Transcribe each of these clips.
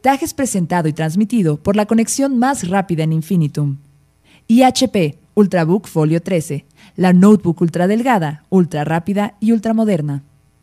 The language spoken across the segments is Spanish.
TAG es presentado y transmitido por la conexión más rápida en Infinitum. Y HP Ultrabook Folio 13, la notebook ultra delgada, ultra rápida y ultra moderna.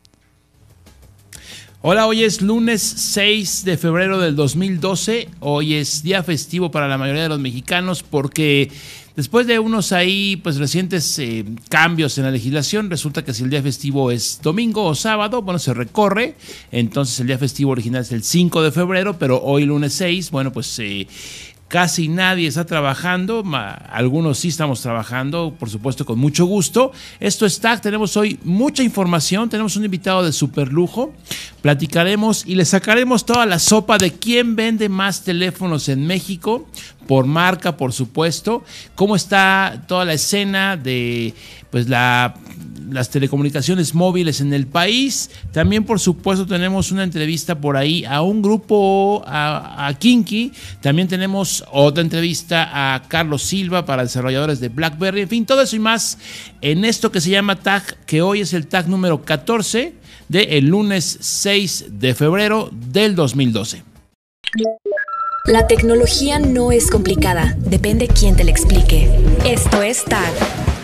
Hola, hoy es lunes 6 de febrero del 2012. Hoy es día festivo para la mayoría de los mexicanos porque después de unos ahí pues recientes cambios en la legislación, resulta que si el día festivo es domingo o sábado, bueno, se recorre. Entonces el día festivo original es el 5 de febrero, pero hoy lunes 6, bueno, pues casi nadie está trabajando, algunos sí estamos trabajando, por supuesto con mucho gusto. Esto es TAG, tenemos hoy mucha información, tenemos un invitado de super lujo, platicaremos y le sacaremos toda la sopa de quién vende más teléfonos en México, por marca, por supuesto, cómo está toda la escena de pues las telecomunicaciones móviles en el país. También, por supuesto, tenemos una entrevista por ahí a un grupo, a Kinky. También tenemos otra entrevista a Carlos Silva para desarrolladores de BlackBerry. En fin, todo eso y más en esto que se llama TAG, que hoy es el TAG número 14 del lunes 6 de febrero del 2012. La tecnología no es complicada, depende quién te la explique. Esto es TAG.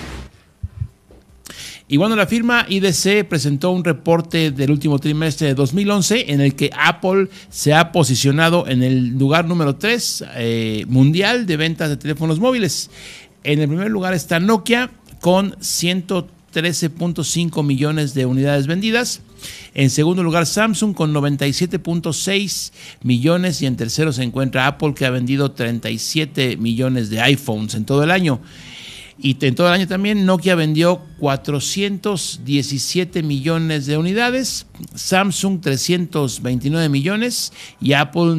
Y bueno, la firma IDC presentó un reporte del último trimestre de 2011 en el que Apple se ha posicionado en el lugar número 3 mundial de ventas de teléfonos móviles. En el primer lugar está Nokia con 113.5 millones de unidades vendidas. En segundo lugar Samsung con 97.6 millones y en tercero se encuentra Apple, que ha vendido 37 millones de iPhones en todo el año. Y en todo el año también Nokia vendió 417 millones de unidades, Samsung 329 millones y Apple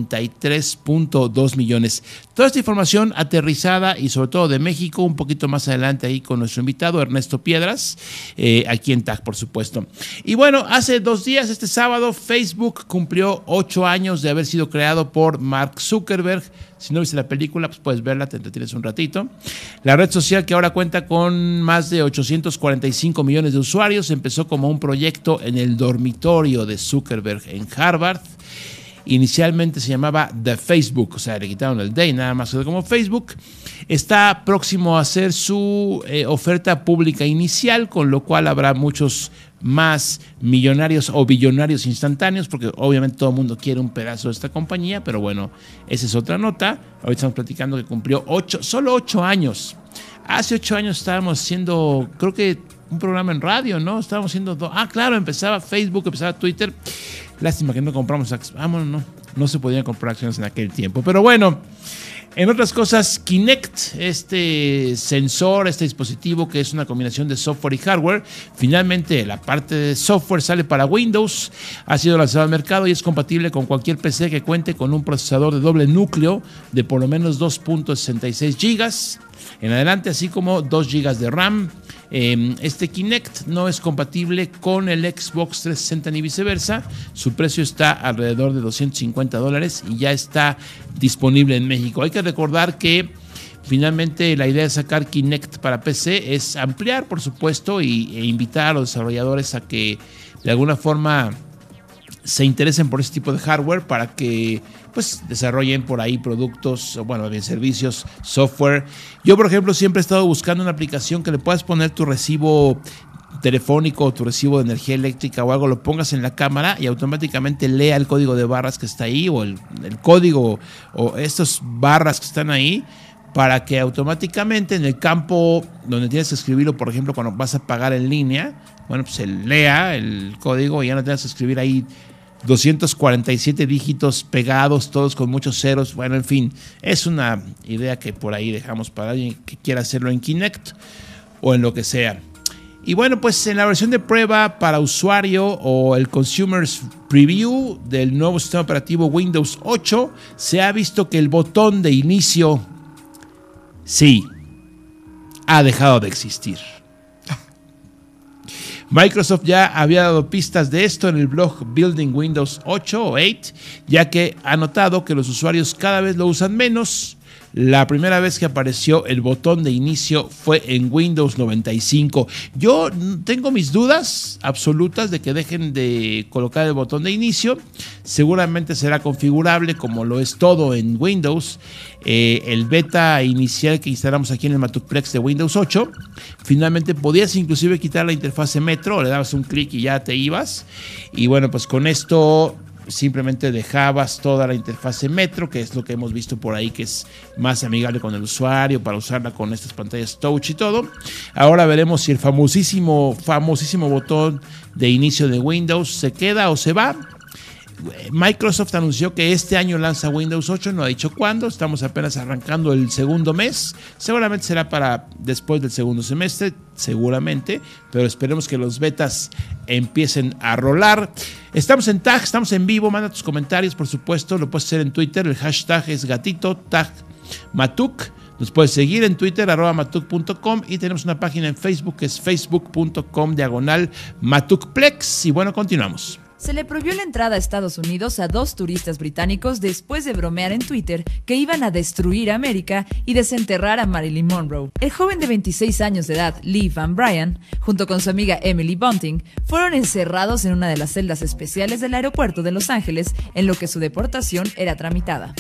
93.2 millones. Toda esta información aterrizada y sobre todo de México, un poquito más adelante ahí con nuestro invitado Ernesto Piedras, aquí en TAG, por supuesto. Y bueno, hace 2 días, este sábado, Facebook cumplió 8 años de haber sido creado por Mark Zuckerberg. Si no viste la película, pues puedes verla, te entretienes un ratito. La red social, que ahora cuenta con más de 845 millones de usuarios, empezó como un proyecto en el dormitorio de Zuckerberg en Harvard. Inicialmente se llamaba The Facebook, o sea, le quitaron el day, nada más quedó como Facebook. Está próximo a hacer su oferta pública inicial, con lo cual habrá muchos más millonarios o billonarios instantáneos, porque obviamente todo el mundo quiere un pedazo de esta compañía, pero bueno, esa es otra nota. Ahorita estamos platicando que cumplió solo 8 años. Hace 8 años estábamos haciendo, creo que un programa en radio, ¿no? Estábamos haciendo claro, empezaba Facebook, empezaba Twitter. Lástima que no compramos acciones. Bueno, no se podían comprar acciones en aquel tiempo. Pero bueno, en otras cosas, Kinect, este sensor, este dispositivo que es una combinación de software y hardware, finalmente la parte de software sale para Windows, ha sido lanzado al mercado y es compatible con cualquier PC que cuente con un procesador de doble núcleo de por lo menos 2.66 GB en adelante, así como 2 GB de RAM. Este Kinect no es compatible con el Xbox 360 ni viceversa. Su precio está alrededor de $250 y ya está disponible en México. Hay que recordar que finalmente la idea de sacar Kinect para PC es ampliar, por supuesto, e invitar a los desarrolladores a que de alguna forma se interesen por este tipo de hardware para que pues desarrollen por ahí productos, bueno, bien servicios, software. Yo, por ejemplo, siempre he estado buscando una aplicación que le puedas poner tu recibo telefónico o tu recibo de energía eléctrica o algo, lo pongas en la cámara y automáticamente lea el código de barras que está ahí o el código o estas barras que están ahí, para que automáticamente en el campo donde tienes que escribirlo, por ejemplo, cuando vas a pagar en línea, bueno, pues se lea el código y ya no tengas que escribir ahí 247 dígitos pegados, todos con muchos ceros. Bueno, en fin, es una idea que por ahí dejamos para alguien que quiera hacerlo en Kinect o en lo que sea. Y bueno, pues en la versión de prueba para usuario o el Consumer's Preview del nuevo sistema operativo Windows 8, se ha visto que el botón de inicio, sí, ha dejado de existir. Microsoft ya había dado pistas de esto en el blog Building Windows 8 o 8, ya que ha notado que los usuarios cada vez lo usan menos, La primera vez que apareció el botón de inicio fue en Windows 95. Yo tengo mis dudas absolutas de que dejen de colocar el botón de inicio. Seguramente será configurable como lo es todo en Windows. El beta inicial que instalamos aquí en el Matuplex de Windows 8, finalmente podías inclusive quitar la interfase Metro, le dabas un clic y ya te ibas. Y bueno, pues con esto simplemente dejabas toda la interfase Metro, que es lo que hemos visto por ahí, que es más amigable con el usuario para usarla con estas pantallas touch y todo. Ahora veremos si el famosísimo botón de inicio de Windows se queda o se va. Microsoft anunció que este año lanza Windows 8, no ha dicho cuándo, estamos apenas arrancando el segundo mes, seguramente será para después del segundo semestre, seguramente, pero esperemos que los betas empiecen a rolar. Estamos en TAG, estamos en vivo, manda tus comentarios, por supuesto, lo puedes hacer en Twitter, el hashtag es gatito, tag Matuk. Nos puedes seguir en Twitter, @matuk.com, y tenemos una página en Facebook que es facebook.com/matukplex. Y bueno, continuamos. Se le prohibió la entrada a Estados Unidos a 2 turistas británicos después de bromear en Twitter que iban a destruir América y desenterrar a Marilyn Monroe. El joven de 26 años de edad, Lee Van Bryan, junto con su amiga Emily Bunting, fueron encerrados en una de las celdas especiales del aeropuerto de Los Ángeles en lo que su deportación era tramitada.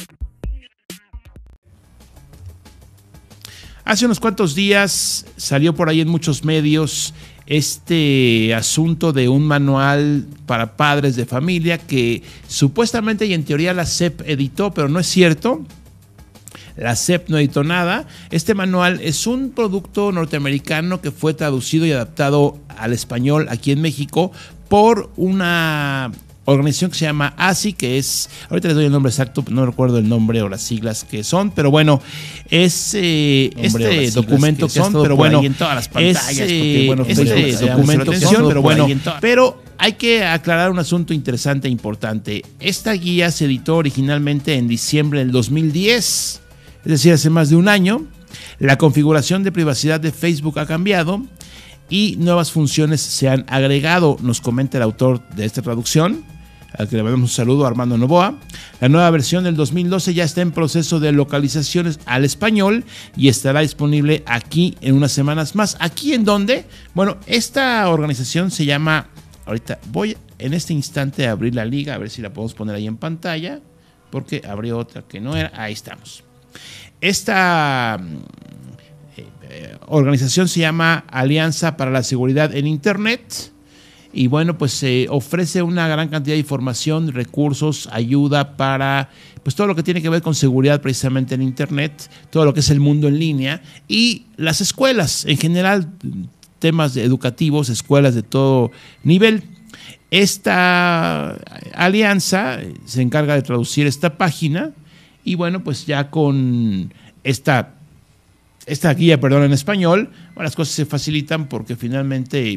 Hace unos cuantos días salió por ahí en muchos medios este asunto de un manual para padres de familia que supuestamente y en teoría la SEP editó, pero no es cierto. La SEP no editó nada. Este manual es un producto norteamericano que fue traducido y adaptado al español aquí en México por una organización que se llama ASI, que es, ahorita les doy el nombre exacto, no recuerdo el nombre o las siglas que son, pero bueno, es este documento que son, pero bueno, en todas las pantallas, documento que son, pero bueno, pero hay que aclarar un asunto interesante e importante. Esta guía se editó originalmente en diciembre del 2010, es decir, hace más de un año. La configuración de privacidad de Facebook ha cambiado y nuevas funciones se han agregado, nos comenta el autor de esta traducción, al que le mandamos un saludo, Armando Novoa. La nueva versión del 2012 ya está en proceso de localizaciones al español y estará disponible aquí en unas semanas más. ¿Aquí en dónde? Bueno, esta organización se llama, ahorita voy en este instante a abrir la liga, a ver si la podemos poner ahí en pantalla, porque abrió otra que no era, ahí estamos. Esta organización se llama Alianza para la Seguridad en Internet y bueno, pues ofrece una gran cantidad de información, recursos, ayuda para pues todo lo que tiene que ver con seguridad precisamente en Internet, todo lo que es el mundo en línea y las escuelas en general, temas educativos, escuelas de todo nivel. Esta alianza se encarga de traducir esta página y bueno, pues ya con esta guía, en español, bueno, las cosas se facilitan porque finalmente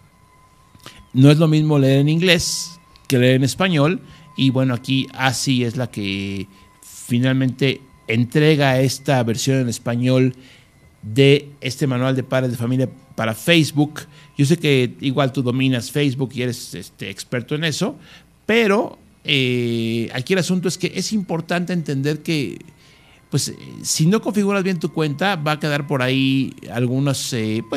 no es lo mismo leer en inglés que leer en español y bueno, aquí ASI es la que finalmente entrega esta versión en español de este manual de padres de familia para Facebook. Yo sé que igual tú dominas Facebook y eres experto en eso, pero aquí el asunto es que es importante entender que pues si no configuras bien tu cuenta va a quedar por ahí algunas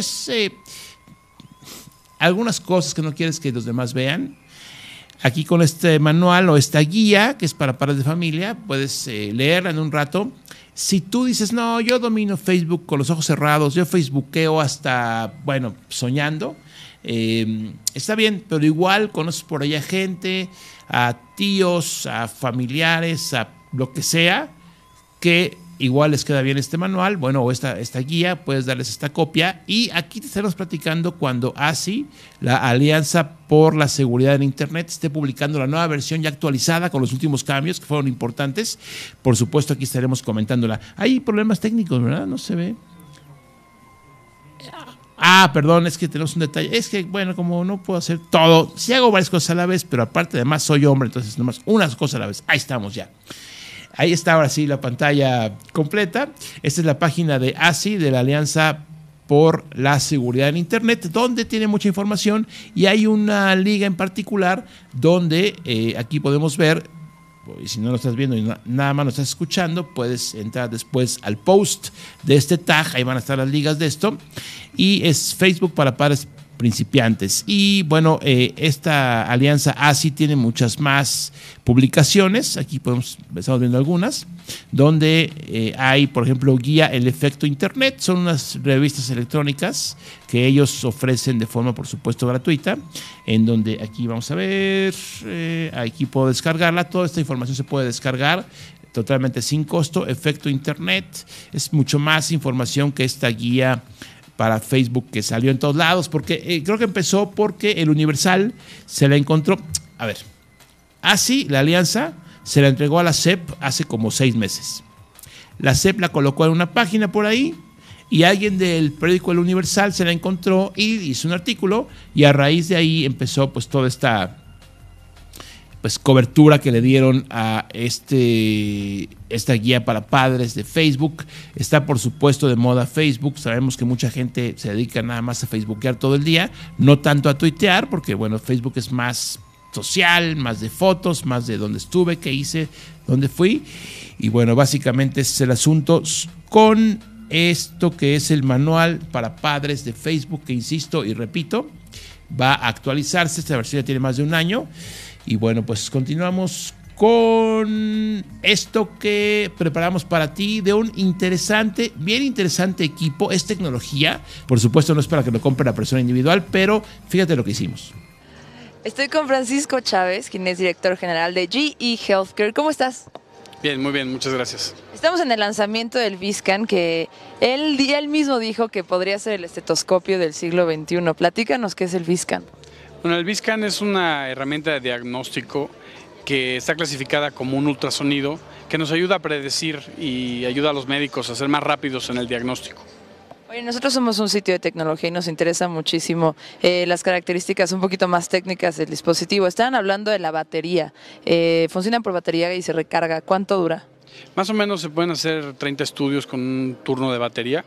cosas que no quieres que los demás vean. Aquí con este manual o esta guía que es para padres de familia puedes leerla en un rato. Si tú dices, no, yo domino Facebook con los ojos cerrados, yo facebookeo hasta, bueno, soñando, está bien, pero igual conoces por allá gente, a tíos, a familiares, a lo que sea, que igual les queda bien este manual, bueno, o esta guía, puedes darles esta copia y aquí te estaremos platicando cuando ASI, la Alianza por la Seguridad en Internet, esté publicando la nueva versión ya actualizada con los últimos cambios que fueron importantes. Por supuesto, aquí estaremos comentándola. Hay problemas técnicos, ¿verdad? No se ve. Perdón, es que tenemos un detalle. Es que, bueno, como no puedo hacer todo, sí hago varias cosas a la vez, pero aparte además soy hombre, entonces nomás unas cosas a la vez. Ahí estamos ya. Ahí está ahora sí la pantalla completa. Esta es la página de ASI, de la Alianza por la Seguridad en Internet, donde tiene mucha información y hay una liga en particular donde aquí podemos ver y si no lo estás viendo y nada más lo estás escuchando, puedes entrar después al post de este tag, ahí van a estar las ligas de esto, y es Facebook para padres principiantes. Y bueno, esta alianza ASI tiene muchas más publicaciones, aquí estamos viendo algunas, donde hay, por ejemplo, Guía El Efecto Internet, son unas revistas electrónicas que ellos ofrecen de forma, por supuesto, gratuita, en donde aquí vamos a ver, aquí puedo descargarla, toda esta información se puede descargar totalmente sin costo. Efecto Internet es mucho más información que esta guía para Facebook que salió en todos lados, porque creo que empezó porque el Universal se la encontró. A ver, así la alianza se la entregó a la SEP hace como 6 meses. La SEP la colocó en una página por ahí y alguien del periódico El Universal se la encontró y hizo un artículo, y a raíz de ahí empezó pues toda esta cobertura que le dieron a esta guía para padres de Facebook. Está, por supuesto, de moda Facebook. Sabemos que mucha gente se dedica nada más a facebookear todo el día, no tanto a tuitear, porque bueno, Facebook es más social, más de fotos, más de dónde estuve, qué hice, dónde fui. Y bueno, básicamente ese es el asunto con esto que es el manual para padres de Facebook, que insisto y repito, va a actualizarse. Esta versión ya tiene más de un año. Y bueno, pues continuamos con esto que preparamos para ti de un bien interesante equipo. Es tecnología, por supuesto no es para que lo compre la persona individual, pero fíjate lo que hicimos. Estoy con Francisco Chávez, quien es director general de GE Healthcare. ¿Cómo estás? Bien, muy bien, muchas gracias. Estamos en el lanzamiento del Vizcan, que él mismo dijo que podría ser el estetoscopio del siglo XXI. Platícanos qué es el Vizcan. Bueno, el Vizcan es una herramienta de diagnóstico que está clasificada como un ultrasonido que nos ayuda a predecir y ayuda a los médicos a ser más rápidos en el diagnóstico. Oye, nosotros somos un sitio de tecnología y nos interesa muchísimo las características un poquito más técnicas del dispositivo. Estaban hablando de la batería. Funciona por batería y se recarga. ¿Cuánto dura? Más o menos se pueden hacer 30 estudios con un turno de batería.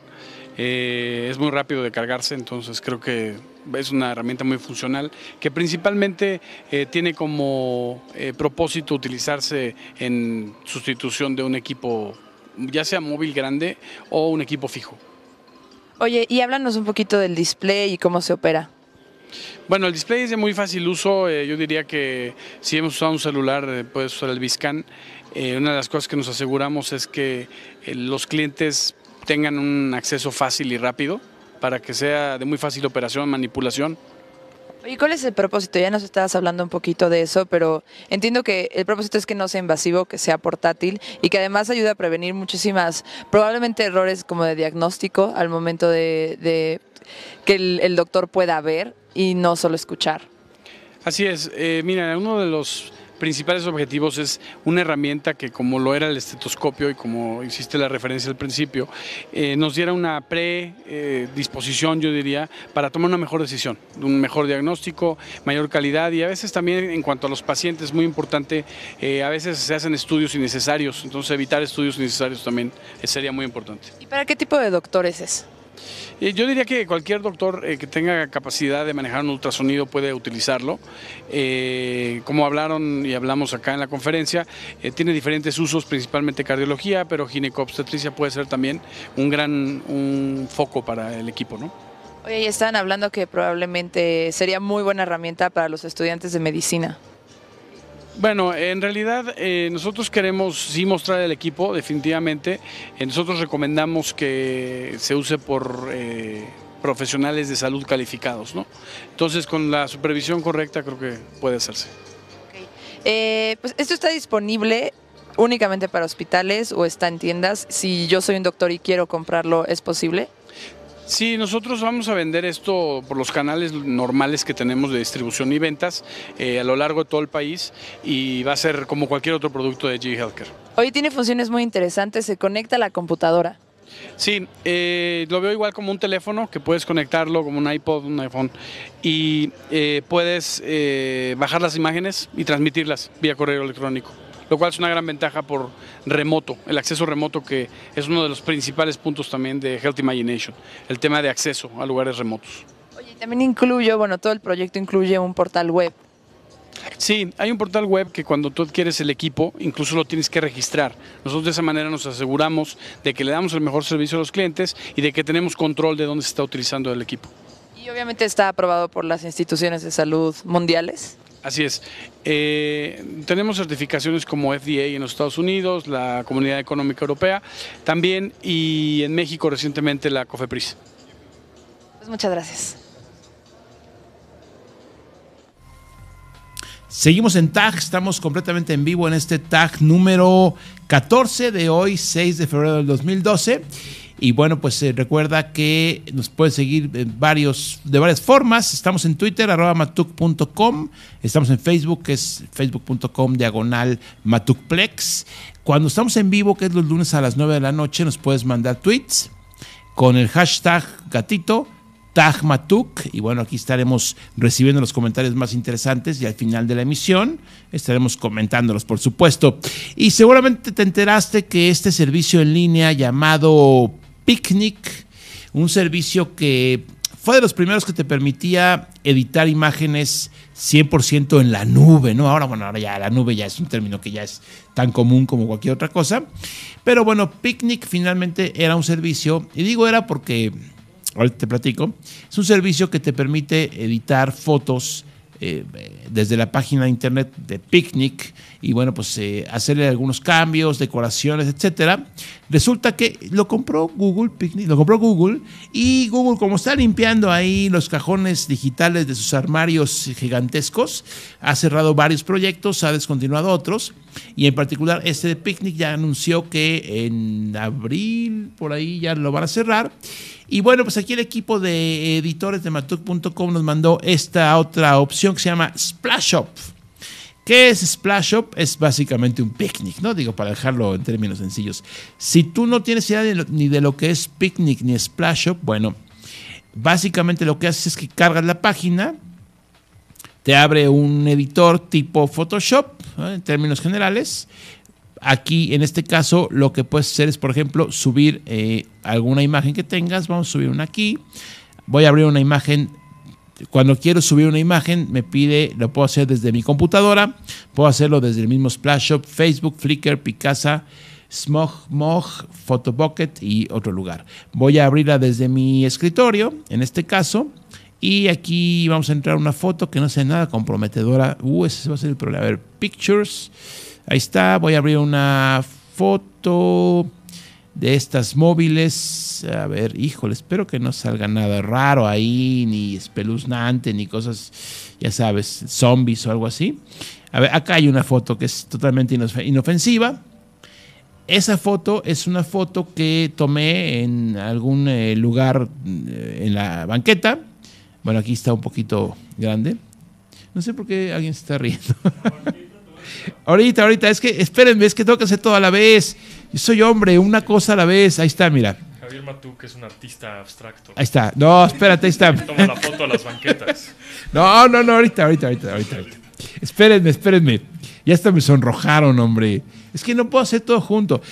Es muy rápido de cargarse, entonces creo que es una herramienta muy funcional que principalmente tiene como propósito utilizarse en sustitución de un equipo, ya sea móvil grande o un equipo fijo. Oye, y háblanos un poquito del display y cómo se opera. Bueno, el display es de muy fácil uso. Yo diría que si hemos usado un celular, puedes usar el Vizcan. Una de las cosas que nos aseguramos es que los clientes tengan un acceso fácil y rápido para que sea de muy fácil operación, manipulación. Oye, ¿cuál es el propósito? Ya nos estabas hablando un poquito de eso, pero entiendo que el propósito es que no sea invasivo, que sea portátil y que además ayude a prevenir muchísimas, probablemente errores como de diagnóstico al momento de que el doctor pueda ver y no solo escuchar. Así es. Mira, uno de los principales objetivos es una herramienta que, como lo era el estetoscopio y como hiciste la referencia al principio, nos diera una predisposición, yo diría, para tomar una mejor decisión, un mejor diagnóstico, mayor calidad, y a veces también en cuanto a los pacientes, muy importante, a veces se hacen estudios innecesarios, entonces evitar estudios innecesarios también sería muy importante. ¿Y para qué tipo de doctores es? Yo diría que cualquier doctor que tenga capacidad de manejar un ultrasonido puede utilizarlo. Como hablaron y hablamos acá en la conferencia, tiene diferentes usos, principalmente cardiología, pero ginecobstetricia puede ser también un foco para el equipo, ¿no? Oye, y estaban hablando que probablemente sería muy buena herramienta para los estudiantes de medicina. Bueno, en realidad nosotros queremos sí mostrar el equipo, definitivamente. Nosotros recomendamos que se use por profesionales de salud calificados, ¿no? Entonces, con la supervisión correcta creo que puede hacerse. Okay. Pues esto está disponible únicamente para hospitales o está en tiendas. Si yo soy un doctor y quiero comprarlo, ¿es posible? Sí, nosotros vamos a vender esto por los canales normales que tenemos de distribución y ventas a lo largo de todo el país, y va a ser como cualquier otro producto de GE Healthcare. Hoy tiene funciones muy interesantes, se conecta a la computadora. Sí, lo veo igual como un teléfono, que puedes conectarlo como un iPod, un iPhone, y puedes bajar las imágenes y transmitirlas vía correo electrónico, lo cual es una gran ventaja por remoto, el acceso remoto, que es uno de los principales puntos también de Health Imagination, el tema de acceso a lugares remotos. Oye, también incluyo, bueno, todo el proyecto incluye un portal web. Sí, hay un portal web que cuando tú adquieres el equipo, incluso lo tienes que registrar. Nosotros de esa manera nos aseguramos de que le damos el mejor servicio a los clientes y de que tenemos control de dónde se está utilizando el equipo. Y obviamente está aprobado por las instituciones de salud mundiales. Así es. Tenemos certificaciones como FDA en los Estados Unidos, la Comunidad Económica Europea, también, y en México recientemente la COFEPRIS. Pues muchas gracias. Seguimos en TAG, estamos completamente en vivo en este TAG número 14 de hoy, 6 de febrero del 2012. Y bueno, pues recuerda que nos puedes seguir de varias formas. Estamos en Twitter, @matuk.com. Estamos en Facebook, que es facebook.com/matukplex. Cuando estamos en vivo, que es los lunes a las 9 de la noche, nos puedes mandar tweets con el hashtag gatito, #Matuk, y bueno, aquí estaremos recibiendo los comentarios más interesantes y al final de la emisión estaremos comentándolos, por supuesto. Y seguramente te enteraste que este servicio en línea llamado Picnic, un servicio que fue de los primeros que te permitía editar imágenes 100% en la nube, ¿no? Ahora ya la nube ya es un término que ya es tan común como cualquier otra cosa. Pero bueno, Picnic finalmente era un servicio, y digo era porque ahorita te platico. Es un servicio que te permite editar fotos desde la página de internet de Picnic y bueno, pues hacerle algunos cambios, decoraciones, etcétera. Resulta que lo compró Google, Picnic, lo compró Google, y Google, como está limpiando ahí los cajones digitales de sus armarios gigantescos, ha cerrado varios proyectos, ha descontinuado otros, y en particular este de Picnic ya anunció que en abril, por ahí ya lo van a cerrar. Y bueno, pues aquí el equipo de editores de matuk.com nos mandó esta otra opción que se llama Splash Up. ¿Qué es Splash Up? Es básicamente un picnic, ¿no? Digo, para dejarlo en términos sencillos. Si tú no tienes idea ni de lo que es Picnic ni Splash Up, bueno, básicamente lo que haces es que cargas la página, te abre un editor tipo Photoshop, ¿no? En términos generales. Aquí, en este caso, lo que puedes hacer es, por ejemplo, subir alguna imagen que tengas. Vamos a subir una aquí. Voy a abrir una imagen. Cuando quiero subir una imagen, me pide, lo puedo hacer desde mi computadora. Puedo hacerlo desde el mismo Splash Up, Facebook, Flickr, Picasa, Smog, Photobucket y otro lugar. Voy a abrirla desde mi escritorio, en este caso. Y aquí vamos a entrar una foto que no sea nada comprometedora. Ese va a ser el problema. A ver, Pictures. Ahí está, voy a abrir una foto de estas móviles. A ver, híjole, espero que no salga nada raro ahí, ni espeluznante, ni cosas, ya sabes, zombies o algo así. A ver, acá hay una foto que es totalmente inofensiva. Esa foto es una foto que tomé en algún lugar en la banqueta. Bueno, aquí está un poquito grande. No sé por qué alguien se está riendo. Ahorita, es que espérenme, es que tengo que hacer todo a la vez. Yo soy hombre, una cosa a la vez. Ahí está, mira. Javier Matuk es un artista abstracto. Ahí está. No, espérate, ahí está. Toma la foto a las banquetas. No, ahorita. Espérenme. Ya hasta me sonrojaron, hombre. Es que no puedo hacer todo junto.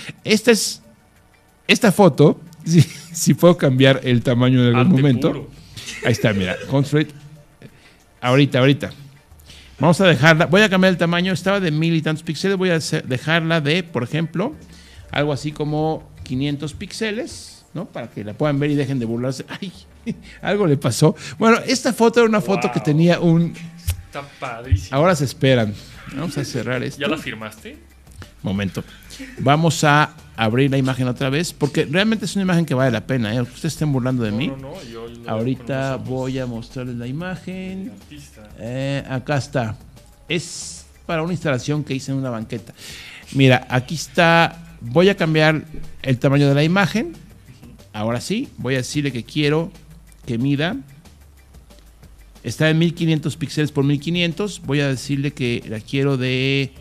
Esta foto, si puedo cambiar el tamaño en algún momento. Puro. Ahí está, mira. Construct. Ahorita. Vamos a dejarla, voy a cambiar el tamaño, estaba de 1000 y tantos píxeles, voy a dejarla de, por ejemplo, algo así como 500 píxeles, ¿no? Para que la puedan ver y dejen de burlarse. Ay, algo le pasó. Bueno, esta foto era una foto que tenía un... Está padrísimo. Ahora se esperan. Vamos a cerrar esto. ¿Ya la firmaste? Momento. Vamos a abrir la imagen otra vez, porque realmente es una imagen que vale la pena, ¿eh? Ustedes estén burlando de mí. No, ahorita voy a mostrarles la imagen. Acá está. Es para una instalación que hice en una banqueta. Mira, aquí está. Voy a cambiar el tamaño de la imagen. Ahora sí, voy a decirle que quiero que mida. Está en 1500 píxeles por 1500. Voy a decirle que la quiero de...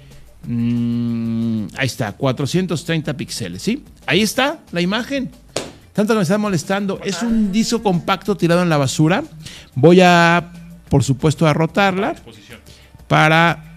ahí está, 430 píxeles, ¿sí? Ahí está la imagen. Tanto que me está molestando. Es un disco compacto tirado en la basura. Voy a, por supuesto, a rotarla para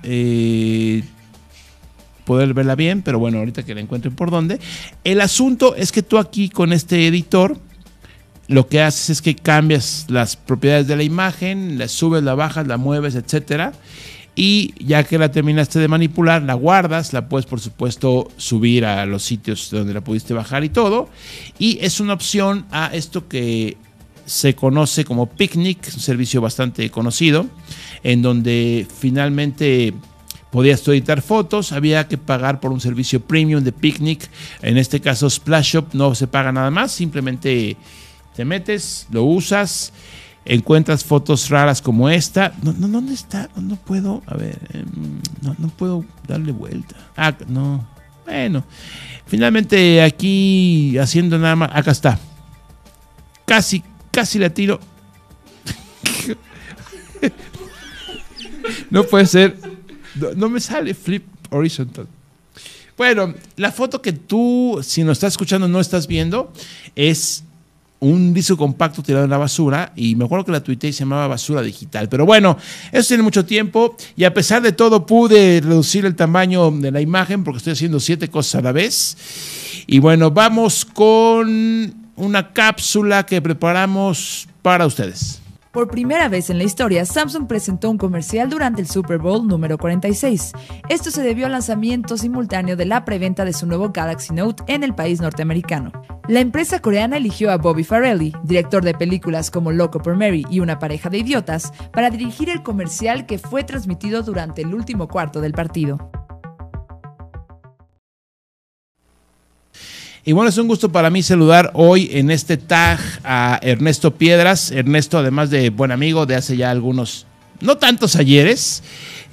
poder verla bien, pero bueno, ahorita que la encuentren por dónde. El asunto es que tú aquí con este editor lo que haces es que cambias las propiedades de la imagen, la subes, la bajas, la mueves, etcétera. y ya que la terminaste de manipular, la guardas, la puedes por supuesto subir a los sitios donde la pudiste bajar y todo, y es una opción a esto que se conoce como Picnic, un servicio bastante conocido, en donde finalmente podías tú editar fotos, había que pagar por un servicio premium de Picnic, en este caso Splash Up no se paga nada más, simplemente te metes, lo usas, encuentras fotos raras como esta. ¿Dónde está? No puedo, a ver, no puedo darle vuelta. No, bueno, finalmente aquí haciendo nada más, acá está, casi la tiro. No puede ser. No me sale flip horizontal. Bueno, la foto que tú, si nos estás escuchando, no estás viendo, es un disco compacto tirado en la basura, y me acuerdo que la tuiteé y se llamaba basura digital. Pero bueno, eso tiene mucho tiempo, y a pesar de todo pude reducir el tamaño de la imagen porque estoy haciendo 7 cosas a la vez. Y bueno, vamos con una cápsula que preparamos para ustedes. Por primera vez en la historia, Samsung presentó un comercial durante el Super Bowl número 46. Esto se debió al lanzamiento simultáneo de la preventa de su nuevo Galaxy Note en el país norteamericano. La empresa coreana eligió a Bobby Farrelly, director de películas como Loco por Mary y Una pareja de idiotas, para dirigir el comercial que fue transmitido durante el último cuarto del partido. Y bueno, es un gusto para mí saludar hoy en este tag a Ernesto Piedras. Ernesto, además de buen amigo de hace ya algunos, no tantos ayeres,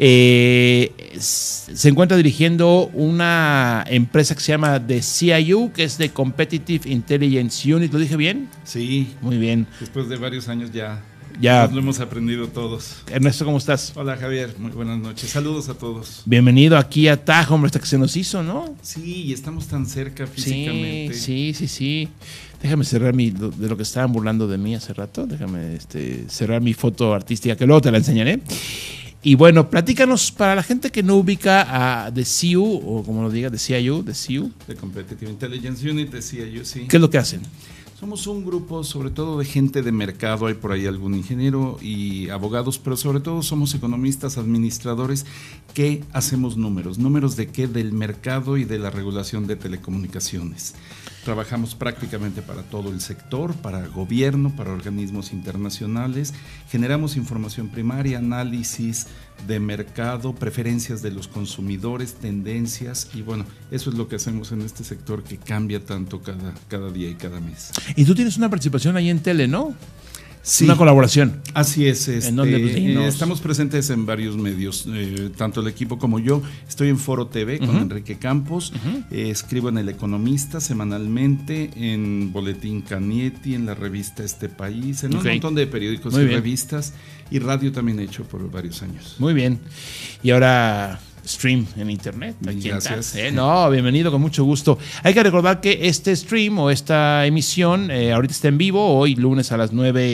se encuentra dirigiendo una empresa que se llama The CIU, que es The Competitive Intelligence Unit. ¿Lo dije bien? Sí. Muy bien. Después de varios años ya lo hemos aprendido todos. Ernesto, ¿cómo estás? Hola, Javier, muy buenas noches. Saludos a todos. Bienvenido aquí a TAG, hombre, hasta que se nos hizo, ¿no? Sí, y estamos tan cerca físicamente. Sí. Déjame cerrar de lo que estaban burlando de mí hace rato. Déjame cerrar mi foto artística, que luego te la enseñaré. Y bueno, platícanos para la gente que no ubica a The CIU, o como lo diga, The CIU. The Competitive Intelligence Unit, The CIU, sí. ¿Qué es lo que hacen? Somos un grupo sobre todo de gente de mercado, hay por ahí algún ingeniero y abogados, pero sobre todo somos economistas, administradores que hacemos números. ¿Números de qué? Del mercado y de la regulación de telecomunicaciones. Trabajamos prácticamente para todo el sector, para gobierno, para organismos internacionales, generamos información primaria, análisis de mercado, preferencias de los consumidores, tendencias, y bueno, eso es lo que hacemos en este sector que cambia tanto cada día y cada mes. Y tú tienes una participación ahí en tele, ¿no? Sí. Una colaboración. Así es. ¿En dónde? Estamos presentes en varios medios, tanto el equipo como yo. Estoy en Foro TV con Enrique Campos, escribo en El Economista semanalmente, en Boletín Canietti, en la revista Este País, en un montón de periódicos y revistas, y radio también he hecho por varios años. Muy bien. Y ahora stream en internet. Gracias. No, bienvenido, con mucho gusto. Hay que recordar que este stream o esta emisión ahorita está en vivo, hoy lunes a las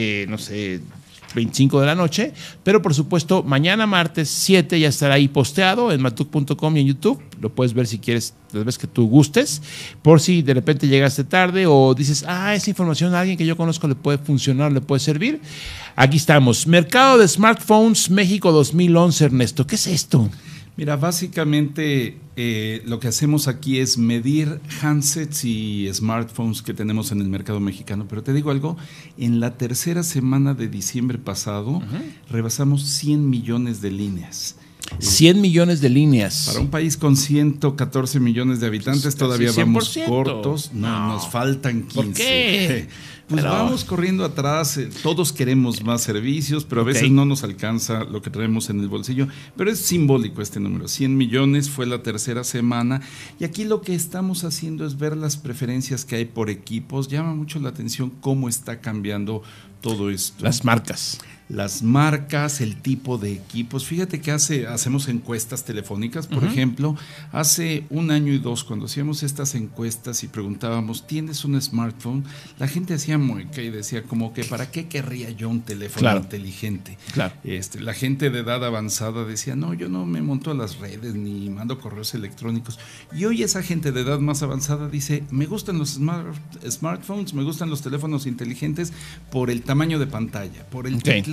9:25 de la noche, pero por supuesto mañana martes 7 ya estará ahí posteado en matuk.com y en YouTube. Lo puedes ver si quieres, las veces que tú gustes, por si de repente llegaste tarde o dices, esa información a alguien que yo conozco le puede funcionar, le puede servir. Aquí estamos. Mercado de Smartphones México 2011, Ernesto. ¿Qué es esto? Mira, básicamente lo que hacemos aquí es medir handsets y smartphones que tenemos en el mercado mexicano. Pero te digo algo, en la tercera semana de diciembre pasado rebasamos 100 millones de líneas. 100 millones de líneas. Para un país con 114 millones de habitantes Pues todavía vamos 100%. cortos. No, nos faltan 15. ¿Por qué? Pues vamos corriendo atrás, todos queremos más servicios, pero a veces no nos alcanza lo que traemos en el bolsillo, pero es simbólico este número, 100 millones fue la tercera semana, y aquí lo que estamos haciendo es ver las preferencias que hay por equipos. Llama mucho la atención cómo está cambiando todo esto. Las marcas, el tipo de equipos. Fíjate que hacemos encuestas telefónicas, por ejemplo, hace 1 año y 2, cuando hacíamos estas encuestas y preguntábamos, ¿tienes un smartphone? La gente hacía mueca y decía como que ¿para qué querría yo un teléfono inteligente? Claro. La gente de edad avanzada decía, no, yo no me monto a las redes ni mando correos electrónicos. Y hoy esa gente de edad más avanzada dice, me gustan los smartphones, me gustan los teléfonos inteligentes por el tamaño de pantalla, por el teclado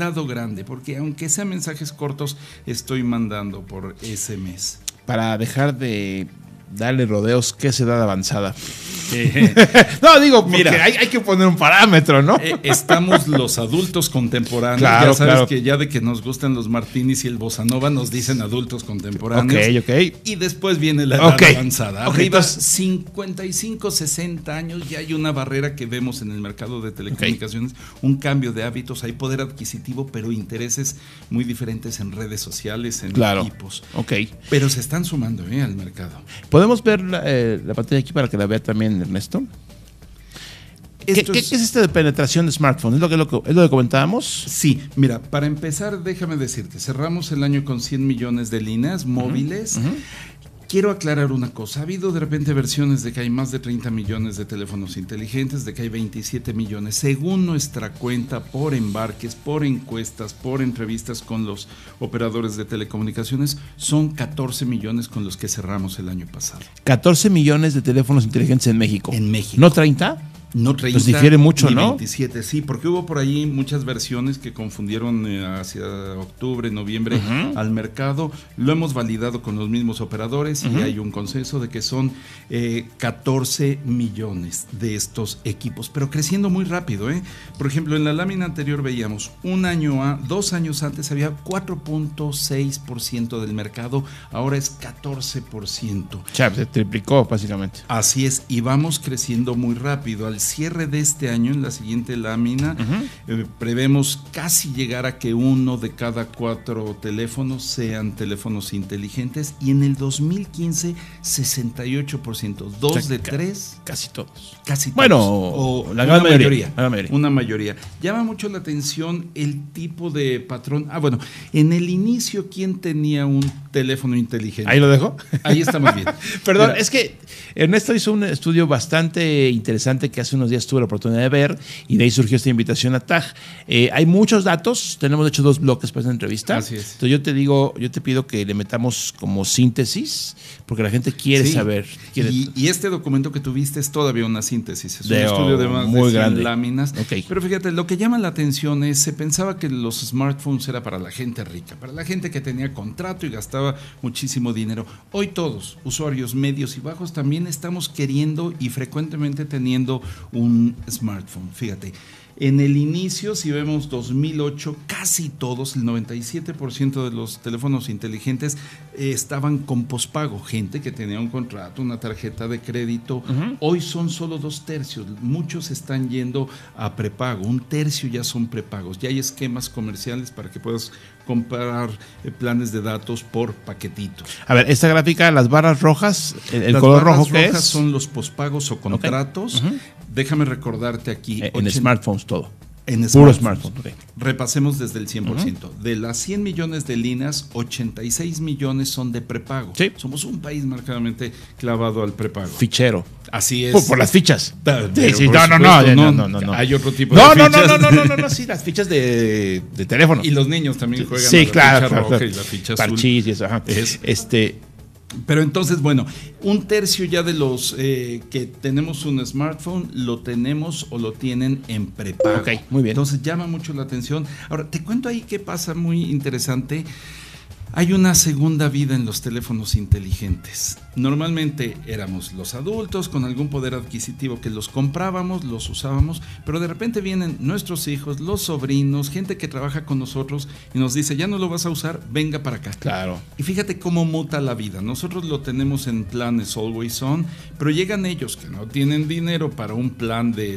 lado grande, porque aunque sean mensajes cortos, estoy mandando por SMS. Para dejar de darle rodeos, ¿qué es edad avanzada? No, digo, porque Mira, hay que poner un parámetro, ¿no? Estamos los adultos contemporáneos. Claro, ya sabes claro. que ya de que nos gustan los martinis y el bossa nova nos dicen adultos contemporáneos. Ok. Y después viene la edad Ok. avanzada. Ok, Arriba, entonces- 55, 60 años, ya hay una barrera que vemos en el mercado de telecomunicaciones, un cambio de hábitos, hay poder adquisitivo, pero intereses muy diferentes en redes sociales, en equipos. Ok. Pero se están sumando al mercado. ¿Podemos ver la pantalla aquí para que la vea también Ernesto? ¿Qué es esto de penetración de smartphone? ¿Es lo que comentábamos? Sí, mira, para empezar, déjame decirte, cerramos el año con 100 millones de líneas móviles. Quiero aclarar una cosa, ha habido de repente versiones de que hay más de 30 millones de teléfonos inteligentes, de que hay 27 millones. Según nuestra cuenta, por embarques, por encuestas, por entrevistas con los operadores de telecomunicaciones, son 14 millones con los que cerramos el año pasado. 14 millones de teléfonos inteligentes en México. En México. ¿No 30? No 30, Pues difiere mucho, ni ¿no? 27, sí, porque hubo por ahí muchas versiones que confundieron hacia octubre, noviembre al mercado. Lo hemos validado con los mismos operadores y hay un consenso de que son 14 millones de estos equipos, pero creciendo muy rápido. Por ejemplo, en la lámina anterior veíamos 2 años antes había 4.6% del mercado, ahora es 14%. Se triplicó básicamente. Así es, y vamos creciendo muy rápido. Al cierre de este año, en la siguiente lámina, prevemos casi llegar a que 1 de cada 4 teléfonos sean teléfonos inteligentes, y en el 2015 68%, 2 de 3. Casi todos. Casi todos. Bueno, o la gran mayoría. Una mayoría. Llama mucho la atención el tipo de patrón. Bueno, en el inicio, ¿quién tenía un teléfono inteligente? ¿Ahí lo dejo? Ahí estamos bien. Perdón, Mira, es que Ernesto hizo un estudio bastante interesante que hace unos días tuve la oportunidad de ver, y de ahí surgió esta invitación a TAG. Hay muchos datos, tenemos de hecho 2 bloques para esta entrevista. Así es. Entonces yo te pido que le metamos como síntesis, porque la gente quiere sí. saber. Y este documento que tuviste es todavía una síntesis, es un De- estudio de más muy de 100 grande. láminas. Ok. Pero fíjate, lo que llama la atención es, se pensaba que los smartphones era para la gente rica, para la gente que tenía contrato y gastaba muchísimo dinero. Hoy todos, usuarios medios y bajos, también estamos queriendo y frecuentemente teniendo un smartphone. Fíjate, en el inicio, si vemos 2008, casi todos, el 97% de los teléfonos inteligentes estaban con pospago, gente que tenía un contrato, una tarjeta de crédito. Hoy son solo 2/3, muchos están yendo a prepago, 1/3 ya son prepagos, ya hay esquemas comerciales para que puedas comprar planes de datos por paquetitos. A ver, esta gráfica, las barras rojas, el Las color barras rojo que rojas es son los pospagos o contratos. Déjame recordarte aquí. en smartphones todo. En Puro smartphones. smartphone. Ok. Repasemos desde el 100%. De las 100 millones de líneas, 86 millones son de prepago. Sí. Somos un país marcadamente clavado al prepago. Fichero. Así es. Por las fichas. Pero Sí, por no, supuesto, no. Hay otro tipo No, de no, fichas. no, sí, las fichas de teléfono. Y los niños también juegan Sí, a la claro, ficha roja claro. y la ficha azul. Parchís y eso, ajá. Pero entonces, bueno, 1/3 ya de los que tenemos un smartphone lo tenemos o lo tienen en prepago. Ok, muy bien. Entonces llama mucho la atención. Ahora, te cuento ahí qué pasa muy interesante. Hay una segunda vida en los teléfonos inteligentes. Normalmente éramos los adultos con algún poder adquisitivo que los comprábamos, los usábamos, pero de repente vienen nuestros hijos, los sobrinos, gente que trabaja con nosotros y nos dice, ya no lo vas a usar, venga para acá. Claro. Y fíjate cómo muta la vida. Nosotros lo tenemos en planes Always On, pero llegan ellos que no tienen dinero para un plan de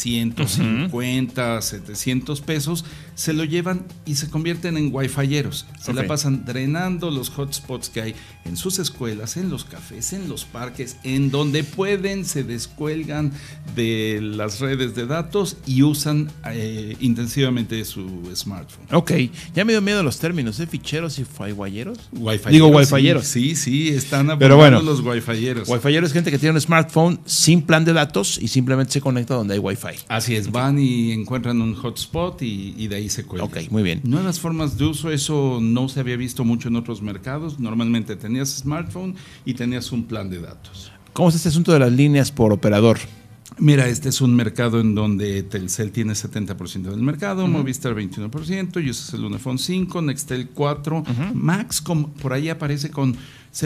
350, 700 pesos, se lo llevan y se convierten en wifi-eros. Se la pasan drenando los hotspots que hay en sus escuelas, en los cafés, en los parques, en donde pueden, se descuelgan de las redes de datos y usan intensivamente su smartphone. Ok, ya me dio miedo los términos, ficheros y wifi-yeros. Digo, wifi-yeros. Sí, están Pero bueno, los wifi-yeros. Wifi-yeros es gente que tiene un smartphone sin plan de datos y simplemente se conecta donde hay wifi. Así es, van y encuentran un hotspot y de ahí se cuelgan. Ok, muy bien. Nuevas formas de uso, eso no se había visto mucho en otros mercados. Normalmente tenías smartphone y tenías un plan de datos. ¿Cómo es este asunto de las líneas por operador? Mira, este es un mercado en donde Telcel tiene 70% del mercado, Movistar 21%, Usacell un iPhone 5, Nextel 4, Max por ahí aparece con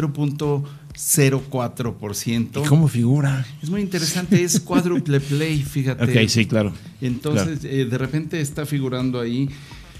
0.04%. ¿Y cómo figura? Es muy interesante, es cuádruple play, fíjate. Ok, sí, claro. Entonces, de repente está figurando ahí.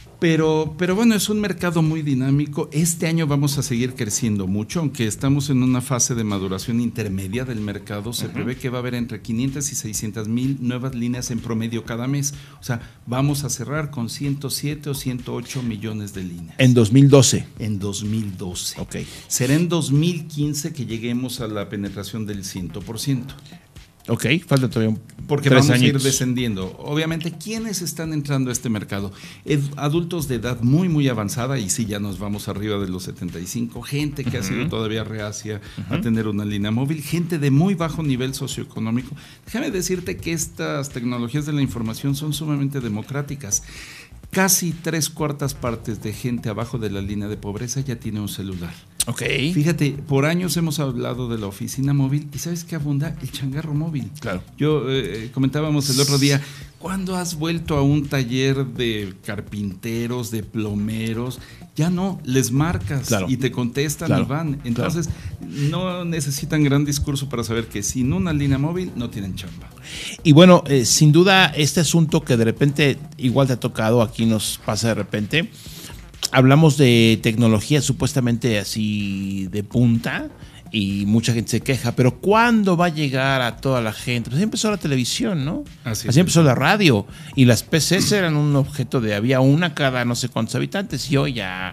Pero bueno, es un mercado muy dinámico. Este año vamos a seguir creciendo mucho, aunque estamos en una fase de maduración intermedia del mercado. Se prevé que va a haber entre 500 y 600 mil nuevas líneas en promedio cada mes. O sea, vamos a cerrar con 107 o 108 millones de líneas. En 2012. En 2012. Ok. Será en 2015 que lleguemos a la penetración del 100%. Ok, falta todavía porque 3 vamos añitos. a ir descendiendo. Obviamente, ¿quiénes están entrando a este mercado? Adultos de edad muy, muy avanzada, y sí, ya nos vamos arriba de los 75, gente que ha sido todavía reacia a tener una línea móvil, gente de muy bajo nivel socioeconómico. Déjame decirte que estas tecnologías de la información son sumamente democráticas. Casi 3/4 partes de gente abajo de la línea de pobreza ya tiene un celular. Ok. Fíjate, por años hemos hablado de la oficina móvil y ¿sabes qué abunda? El changarro móvil. Claro. Yo comentábamos el otro día, ¿cuándo has vuelto a un taller de carpinteros, de plomeros? Ya no, les marcas y te contestan y van. Entonces, no necesitan gran discurso para saber que sin una línea móvil no tienen chamba. Y bueno, sin duda, este asunto que de repente igual te ha tocado, aquí nos pasa de repente. Hablamos de tecnología supuestamente así de punta y mucha gente se queja, pero ¿cuándo va a llegar a toda la gente? Pues así empezó la televisión, ¿no? Así empezó la radio, y las PCs eran un objeto de había una cada no sé cuántos habitantes, y hoy ya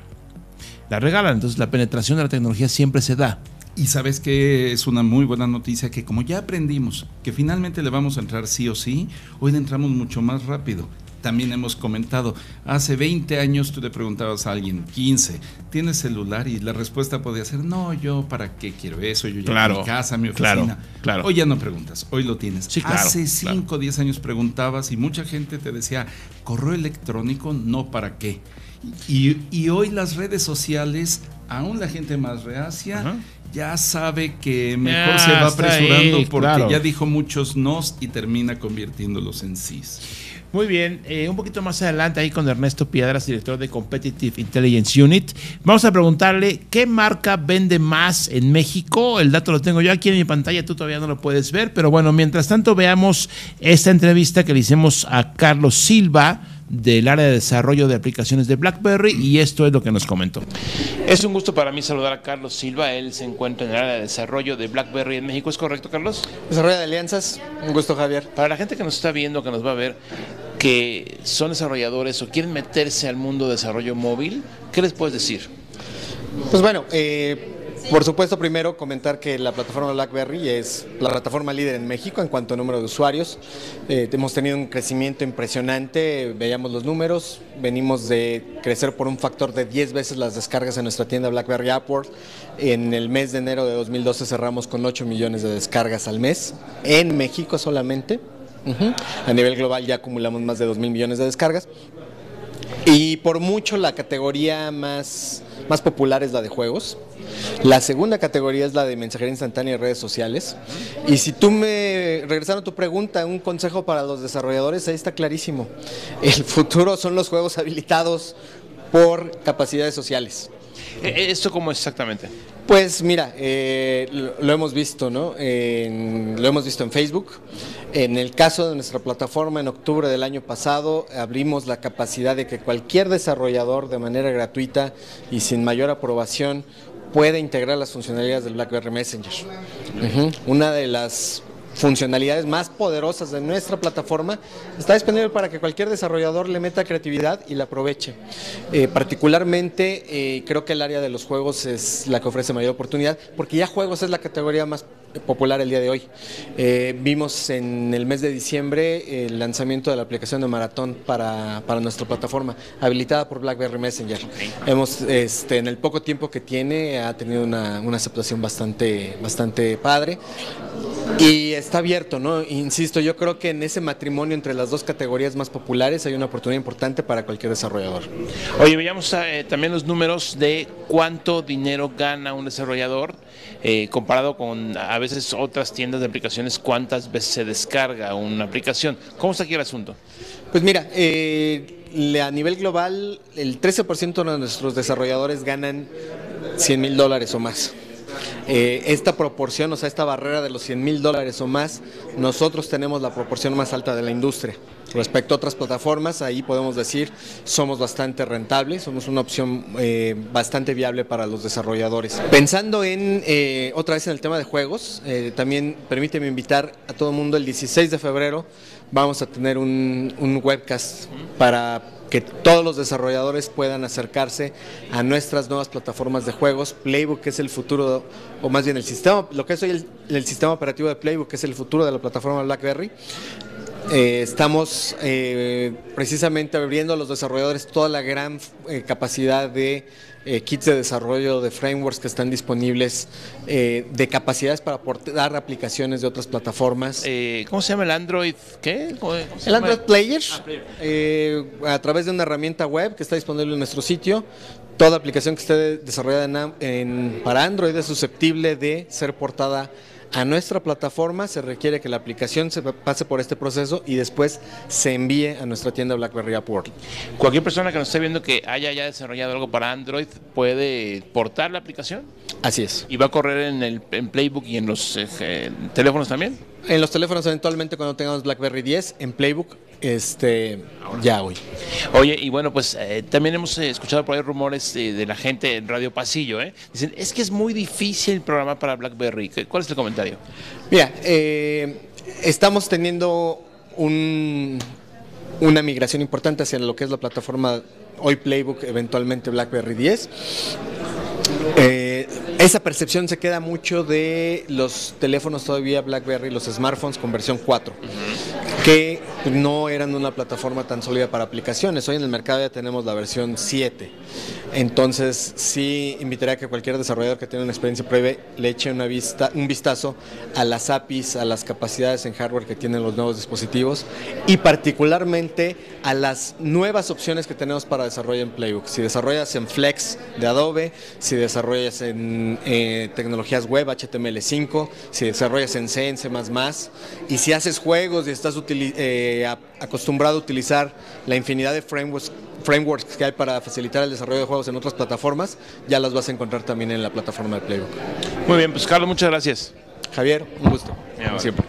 la regalan. Entonces la penetración de la tecnología siempre se da. Y sabes que es una muy buena noticia, que como ya aprendimos que finalmente le vamos a entrar sí o sí, hoy le entramos mucho más rápido. También hemos comentado, hace 20 años tú le preguntabas a alguien, 15, ¿tienes celular? Y la respuesta podía ser, no, yo para qué quiero eso, yo ya mi casa, mi oficina. Claro. Hoy ya no preguntas, hoy lo tienes. Sí, claro, hace 5 o 10 años preguntabas y mucha gente te decía, correo electrónico, no, ¿para qué? Y hoy las redes sociales, aún la gente más reacia, ya sabe que mejor se va apresurando porque ya dijo muchos nos y termina convirtiéndolos en sís. Muy bien, un poquito más adelante ahí con Ernesto Piedras, director de Competitive Intelligence Unit, vamos a preguntarle qué marca vende más en México. El dato lo tengo yo aquí en mi pantalla, tú todavía no lo puedes ver, pero bueno, mientras tanto veamos esta entrevista que le hicimos a Carlos Silva del área de desarrollo de aplicaciones de BlackBerry, y esto es lo que nos comentó. Es un gusto para mí saludar a Carlos Silva. Él se encuentra en el área de desarrollo de BlackBerry en México. ¿Es correcto, Carlos? Desarrollo de alianzas. Un gusto, Javier. Para la gente que nos está viendo, que nos va a ver, que son desarrolladores o quieren meterse al mundo de desarrollo móvil, ¿qué les puedes decir? Pues bueno, por supuesto, primero comentar que la plataforma BlackBerry es la plataforma líder en México en cuanto a número de usuarios. Hemos tenido un crecimiento impresionante, veíamos los números, venimos de crecer por un factor de 10 veces las descargas en nuestra tienda BlackBerry App World. En el mes de enero de 2012 cerramos con 8 millones de descargas al mes, en México solamente. A nivel global ya acumulamos más de 2,000 millones de descargas. Y por mucho la categoría más popular es la de juegos. La segunda categoría es la de mensajería instantánea y redes sociales. Y si tú regresando a tu pregunta, un consejo para los desarrolladores, ahí está clarísimo. El futuro son los juegos habilitados por capacidades sociales. ¿Esto cómo es exactamente? Pues mira, lo hemos visto, ¿no? Lo hemos visto en Facebook. En el caso de nuestra plataforma, en octubre del año pasado, abrimos la capacidad de que cualquier desarrollador de manera gratuita y sin mayor aprobación pueda integrar las funcionalidades del BlackBerry Messenger. Una de las funcionalidades más poderosas de nuestra plataforma está disponible para que cualquier desarrollador le meta creatividad y la aproveche. Particularmente creo que el área de los juegos es la que ofrece mayor oportunidad, porque ya juegos es la categoría más popular el día de hoy. Vimos en el mes de diciembre el lanzamiento de la aplicación de Maratón para nuestra plataforma, habilitada por BlackBerry Messenger. Hemos, en el poco tiempo que tiene, ha tenido una aceptación bastante padre. Y está abierto, ¿no? Insisto, yo creo que en ese matrimonio entre las dos categorías más populares hay una oportunidad importante para cualquier desarrollador. Oye, veamos también los números de cuánto dinero gana un desarrollador comparado con a veces otras tiendas de aplicaciones, cuántas veces se descarga una aplicación. ¿Cómo está aquí el asunto? Pues mira, a nivel global, el 13% de nuestros desarrolladores ganan $100,000 o más. Esta proporción, o sea, esta barrera de los $100,000 o más, nosotros tenemos la proporción más alta de la industria. Respecto a otras plataformas, ahí podemos decir, somos bastante rentables, somos una opción bastante viable para los desarrolladores. Pensando otra vez en el tema de juegos, también permíteme invitar a todo el mundo, el 16 de febrero vamos a tener un webcast para que todos los desarrolladores puedan acercarse a nuestras nuevas plataformas de juegos. Playbook, que es el futuro, o más bien el sistema, lo que es hoy el sistema operativo de Playbook, que es el futuro de la plataforma BlackBerry. Estamos precisamente abriendo a los desarrolladores toda la gran capacidad de kits de desarrollo, de frameworks que están disponibles, de capacidades para aportar aplicaciones de otras plataformas. ¿Cómo se llama el Android? ¿Qué? El Android Player, a través de una herramienta web que está disponible en nuestro sitio. Toda aplicación que esté desarrollada para Android es susceptible de ser portada a nuestra plataforma. Se requiere que la aplicación se pase por este proceso y después se envíe a nuestra tienda BlackBerry App World. Cualquier persona que nos esté viendo que haya ya desarrollado algo para Android puede portar la aplicación. Así es. ¿Y va a correr en Playbook y en los teléfonos también? En los teléfonos eventualmente cuando tengamos BlackBerry 10, en Playbook ya hoy. Oye, y bueno, pues también hemos escuchado por ahí rumores de la gente en Radio Pasillo, dicen, es que es muy difícil programar para BlackBerry. ¿Cuál es el comentario? Mira, estamos teniendo una migración importante hacia lo que es la plataforma hoy Playbook, eventualmente BlackBerry 10. Esa percepción se queda mucho de los teléfonos todavía BlackBerry, los smartphones con versión 4, que no eran una plataforma tan sólida para aplicaciones. Hoy en el mercado ya tenemos la versión 7. Entonces sí invitaría a que cualquier desarrollador que tenga una experiencia previa le eche un vistazo a las APIs, a las capacidades en hardware que tienen los nuevos dispositivos y particularmente a las nuevas opciones que tenemos para desarrollo en Playbook. Si desarrollas en Flex de Adobe, si desarrollas en tecnologías web, HTML5, si desarrollas en C, en C++, y si haces juegos y estás acostumbrado a utilizar la infinidad de frameworks que hay para facilitar el desarrollo de juegos en otras plataformas, ya las vas a encontrar también en la plataforma de Playbook. Muy bien, pues Carlos, muchas gracias. Javier, un gusto, como siempre.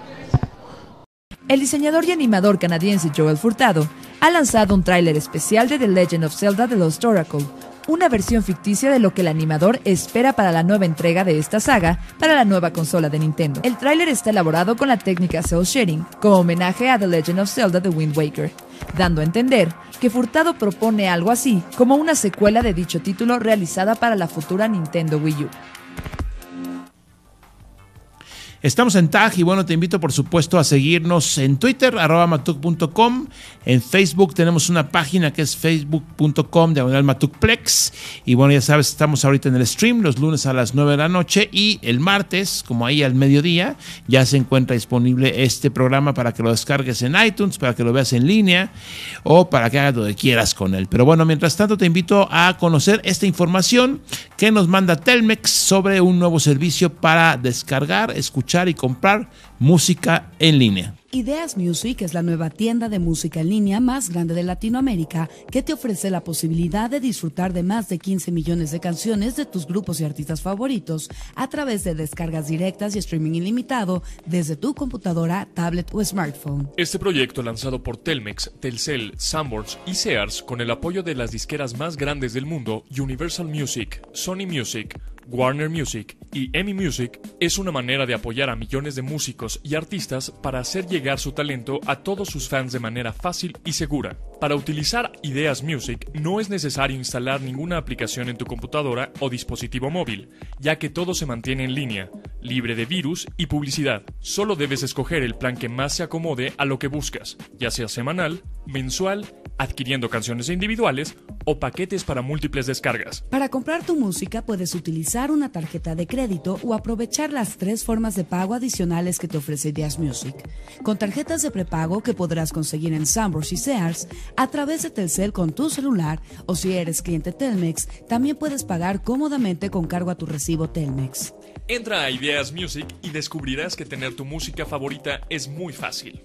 El diseñador y animador canadiense Joel Furtado ha lanzado un tráiler especial de The Legend of Zelda: The Lost Oracle, una versión ficticia de lo que el animador espera para la nueva entrega de esta saga para la nueva consola de Nintendo. El tráiler está elaborado con la técnica cel shading, como homenaje a The Legend of Zelda: The Wind Waker, dando a entender que Furtado propone algo así como una secuela de dicho título realizada para la futura Nintendo Wii U. Estamos en TAG y bueno, te invito por supuesto a seguirnos en Twitter, @mactuc.com. En Facebook tenemos una página que es facebook.com/mactucplex. Y bueno, ya sabes, estamos ahorita en el stream los lunes a las 9 de la noche y el martes, como ahí al mediodía, ya se encuentra disponible este programa para que lo descargues en iTunes, para que lo veas en línea o para que hagas lo que quieras con él. Pero bueno, mientras tanto te invito a conocer esta información que nos manda Telmex sobre un nuevo servicio para descargar, escuchar y comprar música en línea. Ideas Music es la nueva tienda de música en línea más grande de Latinoamérica que te ofrece la posibilidad de disfrutar de más de 15 millones de canciones de tus grupos y artistas favoritos a través de descargas directas y streaming ilimitado desde tu computadora, tablet o smartphone. Este proyecto, lanzado por Telmex, Telcel, Sanborns y Sears con el apoyo de las disqueras más grandes del mundo, Universal Music, Sony Music, Warner Music y EMI Music, es una manera de apoyar a millones de músicos y artistas para hacer llegar su talento a todos sus fans de manera fácil y segura. Para utilizar Ideas Music no es necesario instalar ninguna aplicación en tu computadora o dispositivo móvil, ya que todo se mantiene en línea, libre de virus y publicidad. Solo debes escoger el plan que más se acomode a lo que buscas, ya sea semanal, mensual, adquiriendo canciones individuales o paquetes para múltiples descargas. Para comprar tu música puedes utilizar una tarjeta de crédito o aprovechar las 3 formas de pago adicionales que te ofrece Jazz Music. Con tarjetas de prepago que podrás conseguir en Sanborns y Sears, a través de Telcel con tu celular, o si eres cliente Telmex, también puedes pagar cómodamente con cargo a tu recibo Telmex. Entra a Ideas Music y descubrirás que tener tu música favorita es muy fácil.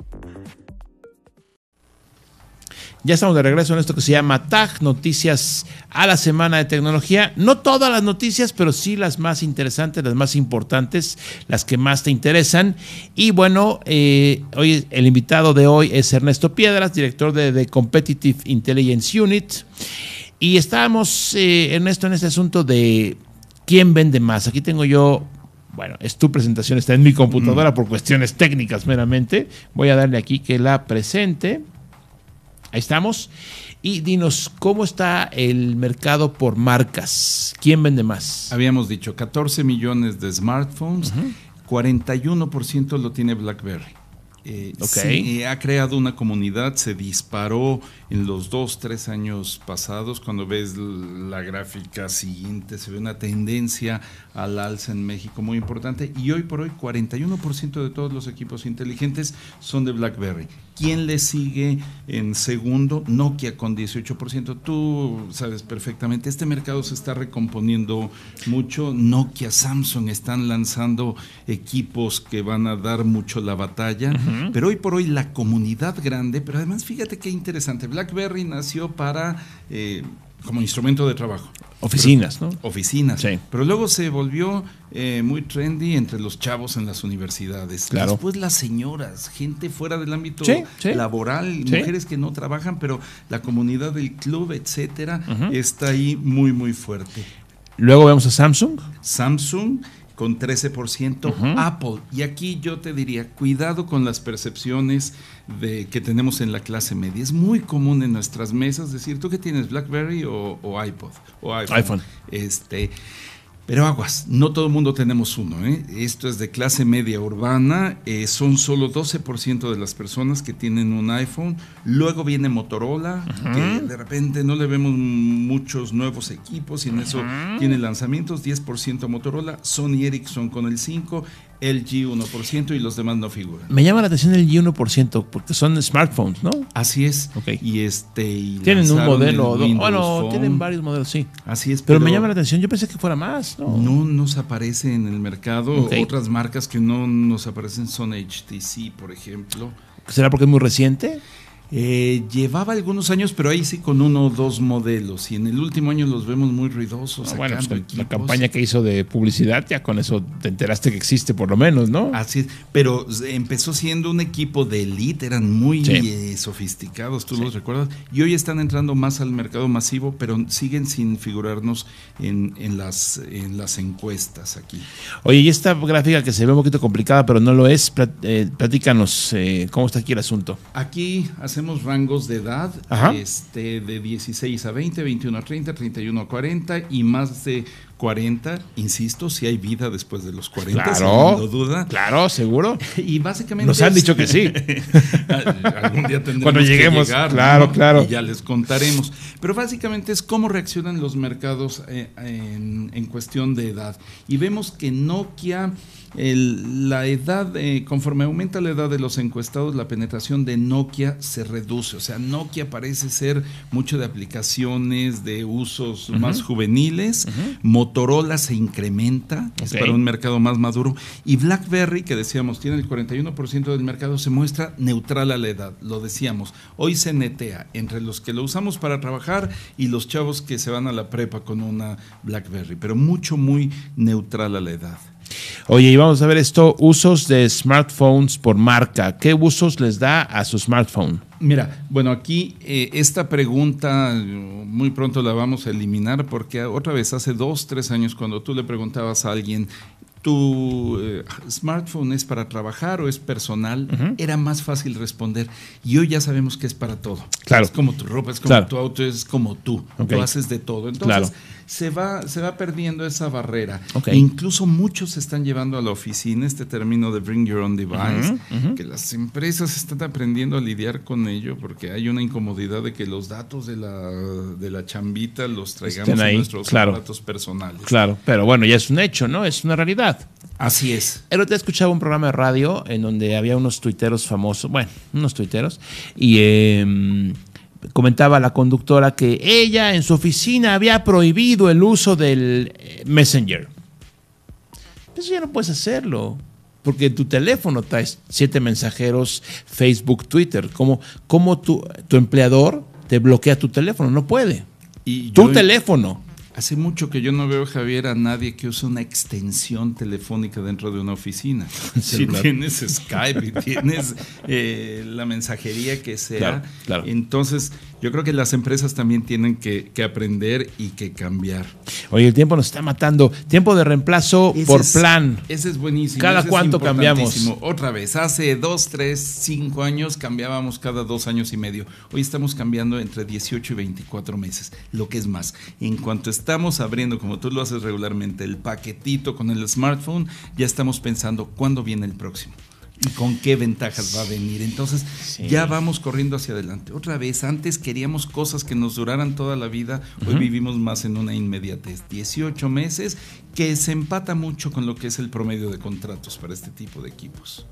Ya estamos de regreso en esto que se llama TAG, Noticias a la Semana de Tecnología. No todas las noticias, pero sí las más interesantes, las más importantes, las que más te interesan. Y bueno, hoy el invitado de hoy es Ernesto Piedras, director de The Competitive Intelligence Unit. Y estábamos, Ernesto, en este asunto de quién vende más. Aquí tengo yo, bueno, es tu presentación, está en mi computadora por cuestiones técnicas meramente. Voy a darle aquí que la presente. Ahí estamos. Y dinos, ¿cómo está el mercado por marcas? ¿Quién vende más? Habíamos dicho 14 millones de smartphones, 41% lo tiene BlackBerry. Sí, ha creado una comunidad, se disparó en los 2-3 años pasados. Cuando ves la gráfica siguiente, se ve una tendencia al alza en México muy importante. Y hoy por hoy, 41% de todos los equipos inteligentes son de BlackBerry. ¿Quién le sigue en segundo? Nokia con 18%. Tú sabes perfectamente, este mercado se está recomponiendo mucho. Nokia, Samsung están lanzando equipos que van a dar mucho la batalla. Pero hoy por hoy la comunidad grande, pero además fíjate qué interesante, BlackBerry nació para como instrumento de trabajo. Oficinas, ¿no? Oficinas. Sí. Pero luego se volvió muy trendy entre los chavos en las universidades. Claro. Después las señoras, gente fuera del ámbito sí. laboral, Sí. mujeres que no trabajan, pero la comunidad del club, etcétera, está ahí muy, muy fuerte. Luego vemos a Samsung. Samsung con 13%, Apple. Y aquí yo te diría, cuidado con las percepciones que tenemos en la clase media. Es muy común en nuestras mesas decir, ¿tú qué tienes, BlackBerry o iPod? O iPhone. Pero aguas, no todo el mundo tenemos uno, ¿eh? Esto es de clase media urbana, son solo 12% de las personas que tienen un iPhone. Luego viene Motorola, que de repente no le vemos muchos nuevos equipos y en eso tiene lanzamientos, 10% Motorola, Sony Ericsson con el 5%, LG 1% y los demás no figuran. Me llama la atención el 1% porque son smartphones, ¿no? Así es. Okay. Y tienen un modelo, bueno, Phone. tienen varios modelos, sí. Así es. Pero me llama la atención, yo pensé que fuera más, ¿no? No nos aparece en el mercado. Otras marcas que no nos aparecen son HTC, por ejemplo. ¿Será porque es muy reciente? Llevaba algunos años, pero ahí sí con 1 o 2 modelos. Y en el último año los vemos muy ruidosos. Bueno, pues la campaña que hizo de publicidad, ya con eso te enteraste que existe por lo menos, ¿no? Así es, pero empezó siendo un equipo de elite, eran muy sofisticados, tú los recuerdas. Y hoy están entrando más al mercado masivo, pero siguen sin figurarnos en las encuestas aquí. Oye, y esta gráfica que se ve un poquito complicada, pero no lo es, platícanos cómo está aquí el asunto. Aquí hacemos rangos de edad, de 16 a 20, 21 a 30, 31 a 40 y más de 40, insisto, si hay vida después de los 40, claro, sin duda. Claro, seguro. Y básicamente nos han dicho que sí. Algún día tendremos cuando lleguemos, que llegar, claro, ¿no? claro. Y ya les contaremos. Pero básicamente es cómo reaccionan los mercados en cuestión de edad. Y vemos que Nokia, la edad, conforme aumenta la edad de los encuestados, la penetración de Nokia se reduce. O sea, Nokia parece ser mucho de aplicaciones, de usos más juveniles. Motorola se incrementa, es para un mercado más maduro. Y BlackBerry, que decíamos, tiene el 41% del mercado, se muestra neutral a la edad. Lo decíamos, hoy se netea entre los que lo usamos para trabajar y los chavos que se van a la prepa con una BlackBerry, pero muy neutral a la edad. Oye, y vamos a ver esto, usos de smartphones por marca. ¿Qué usos les da a su smartphone? Mira, bueno, aquí esta pregunta muy pronto la vamos a eliminar porque otra vez hace 2-3 años cuando tú le preguntabas a alguien, ¿tu smartphone es para trabajar o es personal? Era más fácil responder. Y hoy ya sabemos que es para todo. Claro. Es como tu ropa, es como tu auto, es como tú. Tú haces de todo. Entonces, se va perdiendo esa barrera. Okay. E incluso muchos se están llevando a la oficina este término de bring your own device, que las empresas están aprendiendo a lidiar con ello porque hay una incomodidad de que los datos de la chambita los traigamos en nuestros aparatos personales. Claro, pero bueno, ya es un hecho, ¿no? Es una realidad. Así es. El otro día escuchaba un programa de radio en donde había unos tuiteros famosos, y comentaba la conductora que ella en su oficina había prohibido el uso del Messenger. Eso ya no puedes hacerlo, porque en tu teléfono traes 7 mensajeros, Facebook, Twitter. ¿Cómo tu empleador te bloquea tu teléfono? No puede. Y tu teléfono. Hace mucho que yo no veo, Javier, a nadie que use una extensión telefónica dentro de una oficina. Si tienes Skype y tienes la mensajería que sea. Claro. Entonces, yo creo que las empresas también tienen que aprender y que cambiar. Oye, el tiempo nos está matando. Tiempo de reemplazo por plan. Ese es buenísimo. ¿Cada cuánto cambiamos? Otra vez, hace 2, 3, 5 años cambiábamos cada 2 años y medio. Hoy estamos cambiando entre 18 y 24 meses, lo que es más. En cuanto estamos abriendo, como tú lo haces regularmente, el paquetito con el smartphone, ya estamos pensando cuándo viene el próximo y con qué ventajas va a venir. Entonces ya vamos corriendo hacia adelante. Otra vez, antes queríamos cosas que nos duraran toda la vida, hoy vivimos más en una inmediatez. 18 meses, que se empata mucho con lo que es el promedio de contratos para este tipo de equipos.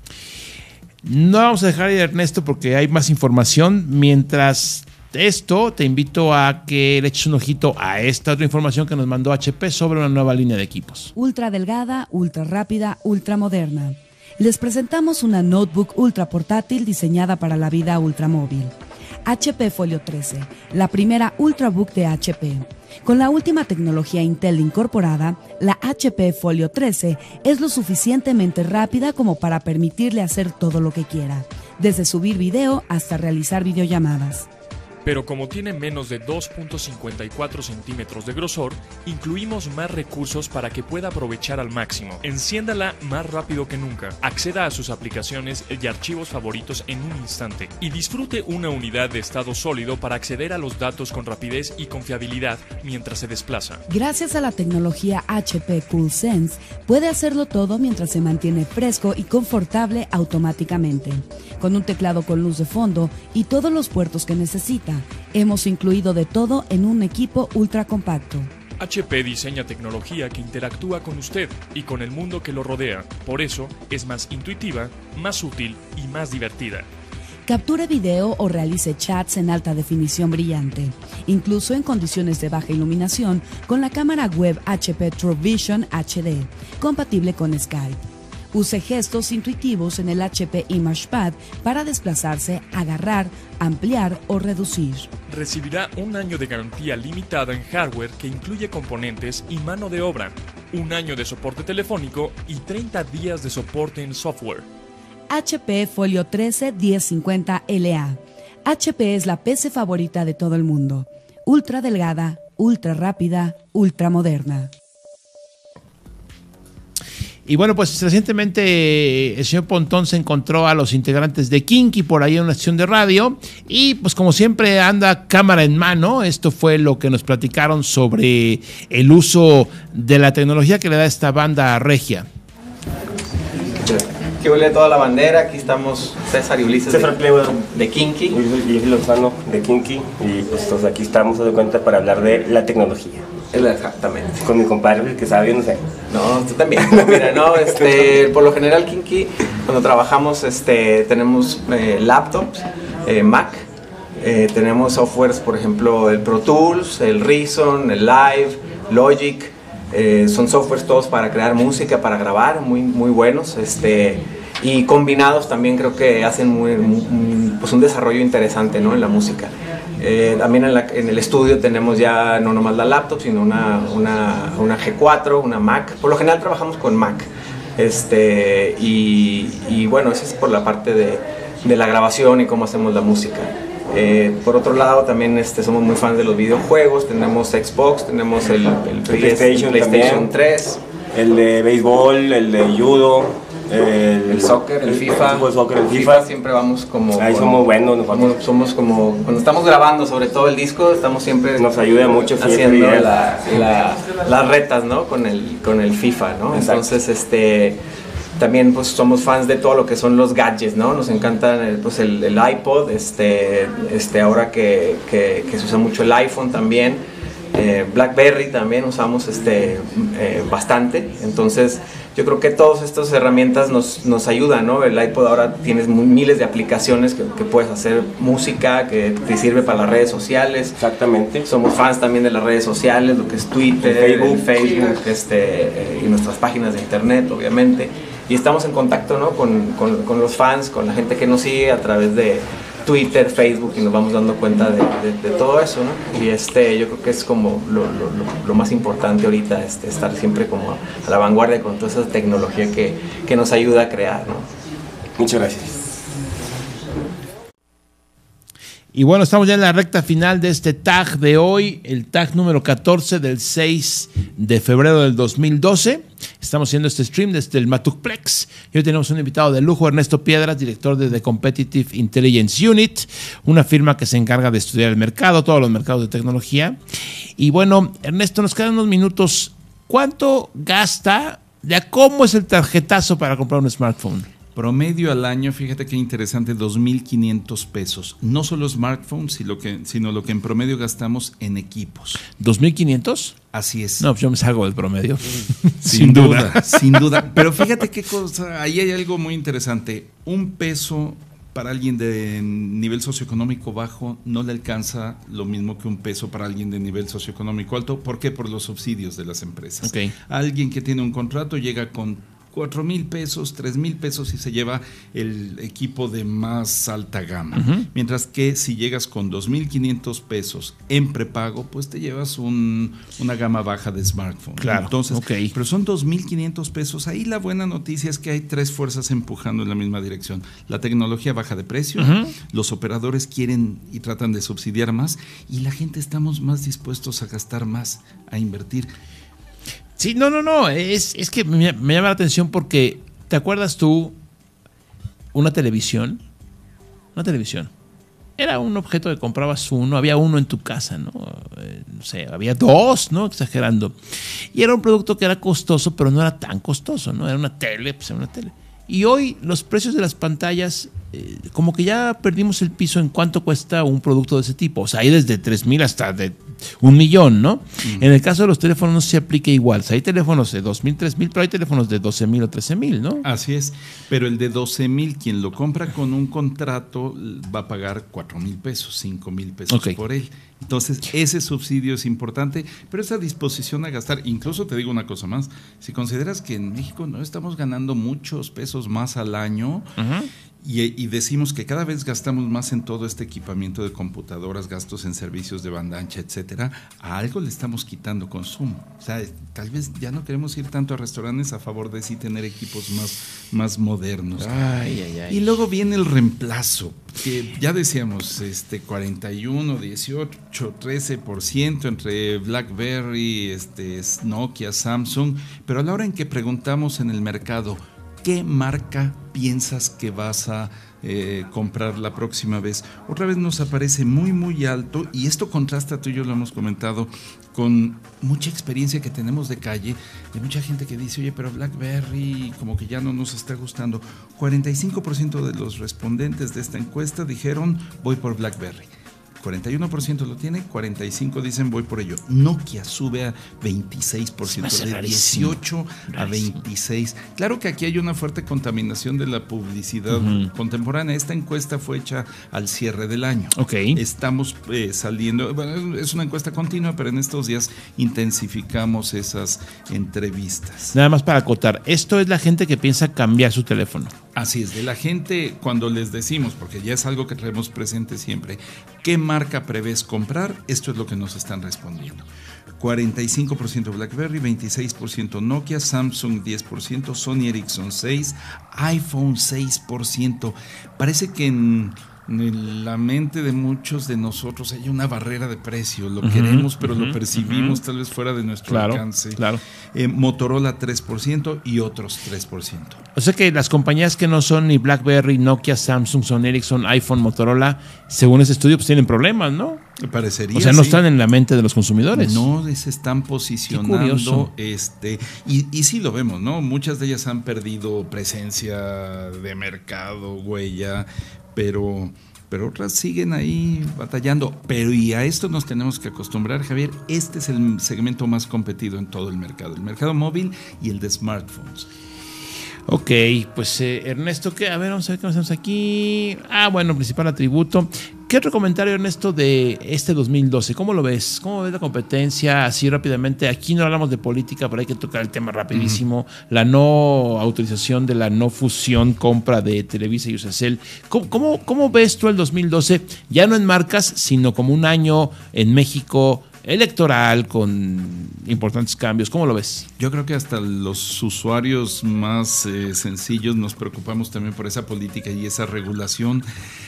No vamos a dejar ir a Ernesto porque hay más información. Mientras esto, te invito a que le eches un ojito a esta otra información que nos mandó HP sobre una nueva línea de equipos. Ultra delgada, ultra rápida, ultra moderna. Les presentamos una notebook ultra portátil diseñada para la vida ultramóvil. HP Folio 13, la primera ultrabook de HP. Con la última tecnología Intel incorporada, la HP Folio 13 es lo suficientemente rápida como para permitirle hacer todo lo que quiera, desde subir video hasta realizar videollamadas. Pero como tiene menos de 2.54 centímetros de grosor, incluimos más recursos para que pueda aprovechar al máximo. Enciéndala más rápido que nunca, acceda a sus aplicaciones y archivos favoritos en un instante y disfrute una unidad de estado sólido para acceder a los datos con rapidez y confiabilidad mientras se desplaza. Gracias a la tecnología HP CoolSense, puede hacerlo todo mientras se mantiene fresco y confortable automáticamente. Con un teclado con luz de fondo y todos los puertos que necesita, hemos incluido de todo en un equipo ultra compacto. HP diseña tecnología que interactúa con usted y con el mundo que lo rodea. Por eso es más intuitiva, más útil y más divertida. Capture video o realice chats en alta definición brillante, incluso en condiciones de baja iluminación, con la cámara web HP TrueVision HD, compatible con Skype. Use gestos intuitivos en el HP ImagePad para desplazarse, agarrar, ampliar o reducir. Recibirá 1 año de garantía limitada en hardware que incluye componentes y mano de obra, 1 año de soporte telefónico y 30 días de soporte en software. HP Folio 13 1050 LA. HP es la PC favorita de todo el mundo. Ultra delgada, ultra rápida, ultra moderna. Y bueno, pues recientemente el señor Pontón se encontró a los integrantes de Kinky por ahí en una estación de radio y pues como siempre anda cámara en mano. Esto fue lo que nos platicaron sobre el uso de la tecnología que le da esta banda regia. Que huele toda la bandera, aquí estamos César y Ulises de Kinky. Y Lozano de Kinky y pues aquí estamos de cuenta para hablar de la tecnología. Exactamente. Con mi compadre que sabe, no sé. No, tú también. Mira, no, por lo general Kinky, cuando trabajamos, tenemos laptops, Mac, tenemos softwares, por ejemplo, el Pro Tools, el Reason, el Live, Logic, son softwares todos para crear música, para grabar, muy buenos, y combinados también creo que hacen pues un desarrollo interesante, ¿no?, en la música. También en el estudio tenemos ya no nomás la laptop, sino una G4, una Mac. Por lo general trabajamos con Mac. Y bueno, eso es por la parte de la grabación y cómo hacemos la música. Por otro lado, también somos muy fans de los videojuegos. Tenemos Xbox, tenemos el PlayStation 3. El de béisbol, el de judo, el soccer, el FIFA. El soccer, el FIFA siempre vamos como... Ahí somos buenos nosotros. Somos como... Cuando estamos grabando sobre todo el disco, estamos siempre... Nos ayuda mucho haciendo las retas, ¿no? Con el FIFA, ¿no? Exacto. Entonces, también pues somos fans de todo lo que son los gadgets, ¿no? Nos encantan el iPod, ahora que se usa mucho el iPhone también, BlackBerry también usamos bastante. Entonces yo creo que todas estas herramientas nos ayudan, ¿no? El iPod ahora tienes miles de aplicaciones que puedes hacer música, que te sirve para las redes sociales. Exactamente. Somos fans también de las redes sociales, lo que es Twitter, Facebook, y nuestras páginas de internet, obviamente. Y estamos en contacto, ¿no? con los fans, con la gente que nos sigue a través de Twitter, Facebook, y nos vamos dando cuenta de todo eso, ¿no? Y yo creo que es como lo más importante ahorita, estar siempre como a la vanguardia con toda esa tecnología que nos ayuda a crear, ¿no? Muchas gracias. Y bueno, estamos ya en la recta final de este tag de hoy, el tag número 14 del 6 de febrero del 2012. Estamos haciendo este stream desde el Matucplex y hoy tenemos un invitado de lujo, Ernesto Piedras, director de The Competitive Intelligence Unit, una firma que se encarga de estudiar el mercado, todos los mercados de tecnología. Y bueno, Ernesto, nos quedan unos minutos. ¿Cuánto gasta? ¿Ya cómo es el tarjetazo para comprar un smartphone? Promedio al año, fíjate qué interesante, 2,500 pesos. No solo smartphones, sino lo que en promedio gastamos en equipos. ¿2,500? Así es. No, pues yo me salgo del promedio. Sin duda, sin duda. Pero fíjate qué cosa, ahí hay algo muy interesante. $1 para alguien de nivel socioeconómico bajo no le alcanza lo mismo que $1 para alguien de nivel socioeconómico alto. ¿Por qué? Por los subsidios de las empresas. Okay. Alguien que tiene un contrato llega con 4,000 pesos, 3,000 pesos y se lleva el equipo de más alta gama. Uh-huh. Mientras que si llegas con 2,500 pesos en prepago, pues te llevas una gama baja de smartphone. Claro. Entonces, pero son 2,500 pesos. Ahí la buena noticia es que hay 3 fuerzas empujando en la misma dirección. La tecnología baja de precio, uh-huh. Los operadores quieren y tratan de subsidiar más y la gente estamos más dispuestos a gastar más, a invertir. Sí, no, es que me llama la atención porque, ¿te acuerdas tú una televisión? Una televisión. Era un objeto que comprabas uno, había uno en tu casa, ¿no? No sé, había 2, ¿no? Exagerando. Y era un producto que era costoso, pero no era tan costoso, ¿no? Era una tele, pues era una tele. Y hoy los precios de las pantallas, como que ya perdimos el piso en cuánto cuesta un producto de ese tipo. O sea, hay desde 3,000 hasta de 1,000,000, ¿no? Mm. En el caso de los teléfonos no se aplica igual. O sea, hay teléfonos de 2,000, 3,000, pero hay teléfonos de 12,000 o 13,000, ¿no? Así es. Pero el de 12,000, quien lo compra con un contrato va a pagar 4,000 pesos, 5,000 pesos por él. Entonces, ese subsidio es importante, pero esa disposición a gastar, incluso te digo una cosa más, si consideras que en México no estamos ganando muchos pesos más al año, uh-huh. Y decimos que cada vez gastamos más en todo este equipamiento de computadoras, gastos en servicios de banda ancha, etcétera, a algo le estamos quitando consumo. O sea, tal vez ya no queremos ir tanto a restaurantes a favor de sí tener equipos más modernos. Y luego viene el reemplazo, que ya decíamos, 41, 18, 13% entre BlackBerry, Nokia, Samsung, pero a la hora en que preguntamos en el mercado, ¿qué marca piensas que vas a comprar la próxima vez? Otra vez nos aparece muy, muy alto, y esto contrasta, tú y yo lo hemos comentado, con mucha experiencia que tenemos de calle, de mucha gente que dice, oye, pero BlackBerry como que ya no nos está gustando. 45% de los respondentes de esta encuesta dijeron, voy por BlackBerry. 41% lo tiene, 45% dicen voy por ello. Nokia sube a 26%, de 18 a 26. Claro que aquí hay una fuerte contaminación de la publicidad contemporánea. Esta encuesta fue hecha al cierre del año. Estamos saliendo, bueno, es una encuesta continua, pero en estos días intensificamos esas entrevistas. Nada más para acotar, esto es la gente que piensa cambiar su teléfono. Así es, de la gente cuando les decimos, porque ya es algo que traemos presente siempre, ¿qué marca prevés comprar? Esto es lo que nos están respondiendo. 45% BlackBerry, 26% Nokia, Samsung 10%, Sony Ericsson 6%, iPhone 6%. Parece que en en la mente de muchos de nosotros hay una barrera de precio. Lo queremos, pero lo percibimos tal vez fuera de nuestro alcance. Claro. Motorola 3% y otros 3%. O sea que las compañías que no son ni BlackBerry, Nokia, Samsung, Sony Ericsson, iPhone, Motorola, según ese estudio, pues tienen problemas, ¿no? Parecería. O sea, no están en la mente de los consumidores. No, se están posicionando. Y sí lo vemos, ¿no? Muchas de ellas han perdido presencia de mercado, huella, pero otras siguen ahí batallando. Pero y a esto nos tenemos que acostumbrar, Javier. Este es el segmento más competido en todo el mercado móvil y el de smartphones. Ok, pues Ernesto, ¿qué? A ver, vamos a ver qué hacemos aquí. Bueno, principal atributo. ¿Qué otro comentario, Ernesto, de este 2012? ¿Cómo lo ves? ¿Cómo ves la competencia? Así rápidamente, aquí no hablamos de política, pero hay que tocar el tema rapidísimo. La no autorización de la no fusión, compra de Televisa y Iusacell. ¿Cómo ves tú el 2012? Ya no en marcas, sino como un año en México electoral con importantes cambios. ¿Cómo lo ves? Yo creo que hasta los usuarios más sencillos nos preocupamos también por esa política y esa regulación.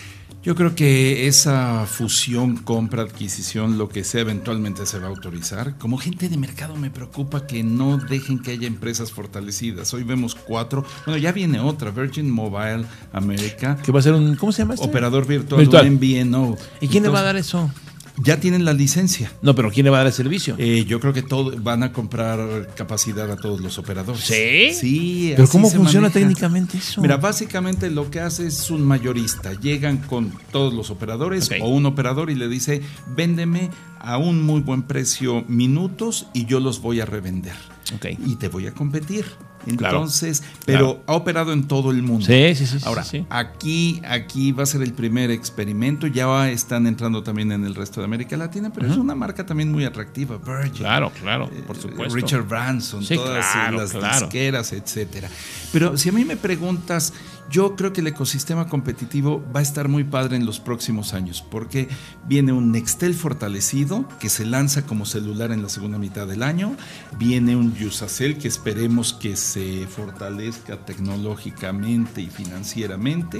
Yo creo que esa fusión, compra, adquisición, lo que sea, eventualmente se va a autorizar. Como gente de mercado me preocupa que no dejen que haya empresas fortalecidas. Hoy vemos 4. Bueno, ya viene otra, Virgin Mobile America. Que va a ser un, ¿cómo se llama este? Operador virtual. Un MVNO. ¿Y quién le va a dar eso? Ya tienen la licencia. No, pero ¿quién le va a dar el servicio? Yo creo que van a comprar capacidad a todos los operadores. ¿Sí? Sí. ¿Pero cómo funciona técnicamente eso? Mira, básicamente lo que hace es un mayorista. Llegan con todos los operadores o un operador y le dice, véndeme a un muy buen precio minutos y yo los voy a revender. Y te voy a competir. Entonces, pero ha operado en todo el mundo. Sí. Ahora, sí. Aquí va a ser el primer experimento. Ya están entrando también en el resto de América Latina, pero es una marca también muy atractiva. Virgin. Claro, por supuesto. Richard Branson, todas las disqueras, etcétera. Pero si a mí me preguntas, yo creo que el ecosistema competitivo va a estar muy padre en los próximos años, porque viene un Nextel fortalecido que se lanza como celular en la segunda mitad del año, viene un Iusacell que esperemos que se fortalezca tecnológicamente y financieramente,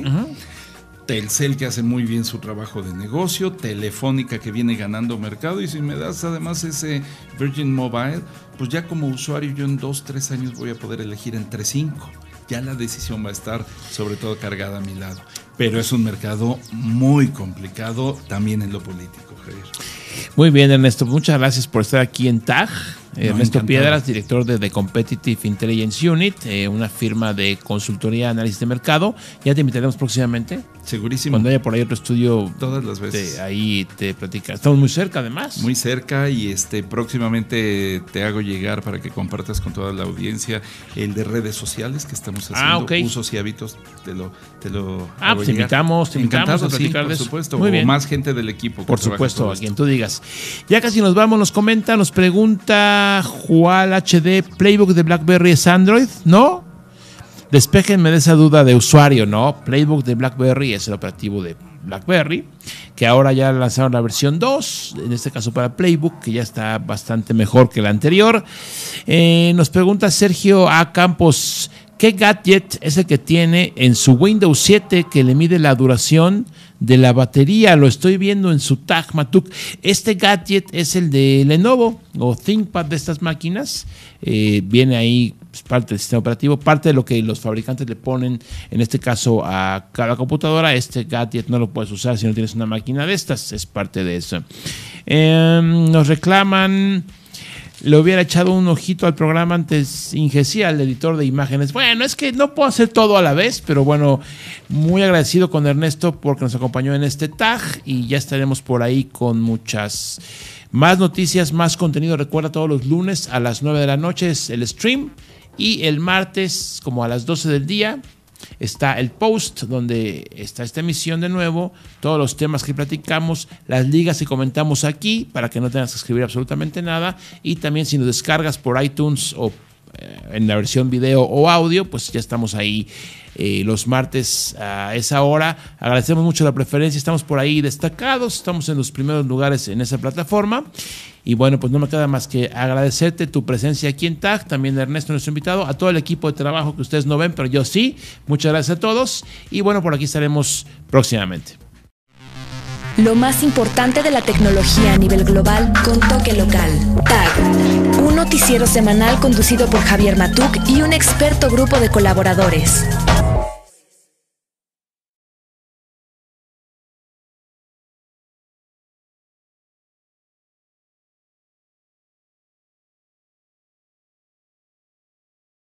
Telcel que hace muy bien su trabajo de negocio, Telefónica que viene ganando mercado, y si me das además ese Virgin Mobile, pues ya como usuario yo en 2-3 años voy a poder elegir entre 5. Ya la decisión va a estar sobre todo cargada a mi lado. Pero es un mercado muy complicado también en lo político, Javier. Muy bien, Ernesto. Muchas gracias por estar aquí en TAG. Ernesto Piedras, director de The Competitive Intelligence Unit, una firma de consultoría, análisis de mercado. Ya te invitaremos próximamente. Segurísimo. Cuando haya por ahí otro estudio. Todas las veces. Ahí te platica. Estamos muy cerca, además. Muy cerca, y próximamente te hago llegar para que compartas con toda la audiencia el de redes sociales que estamos haciendo. Usos y hábitos. Te lo hago pues te invitamos a platicar de eso. Por supuesto. Muy bien. O más gente del equipo. Por supuesto, a quien tú digas. Ya casi nos vamos. Nos pregunta Juan HD, ¿Playbook de BlackBerry es Android? ¿No? Despéjenme de esa duda de usuario, ¿no? Playbook de BlackBerry es el operativo de BlackBerry, que ahora ya lanzaron la versión 2, en este caso para Playbook, que ya está bastante mejor que la anterior. Nos pregunta Sergio A. Campos, ¿qué gadget es el que tiene en su Windows 7 que le mide la duración de la batería? Lo estoy viendo en su tag Matuk. Este gadget es el de Lenovo o ThinkPad de estas máquinas. Viene ahí parte del sistema operativo, parte de lo que los fabricantes le ponen, en este caso a cada computadora. Este gadget no lo puedes usar si no tienes una máquina de estas, es parte de eso. Nos reclaman, le hubiera echado un ojito al programa antes Ingesi, al editor de imágenes. Bueno, es que no puedo hacer todo a la vez, pero bueno, muy agradecido con Ernesto porque nos acompañó en este tag, y ya estaremos por ahí con muchas más noticias, más contenido. Recuerda, todos los lunes a las 9 de la noche es el stream, y el martes como a las 12 del día está el post donde está esta emisión de nuevo, todos los temas que platicamos, las ligas que comentamos aquí para que no tengas que escribir absolutamente nada, y también si nos descargas por iTunes o en la versión video o audio, pues ya estamos ahí los martes a esa hora. Agradecemos mucho la preferencia, estamos por ahí destacados, estamos en los primeros lugares en esa plataforma. Y bueno, pues no me queda más que agradecerte tu presencia aquí en TAG, también a Ernesto, nuestro invitado, a todo el equipo de trabajo que ustedes no ven, pero yo sí. Muchas gracias a todos, y bueno, por aquí estaremos próximamente. Lo más importante de la tecnología a nivel global con toque local. TAG, un noticiero semanal conducido por Javier Matuk y un experto grupo de colaboradores.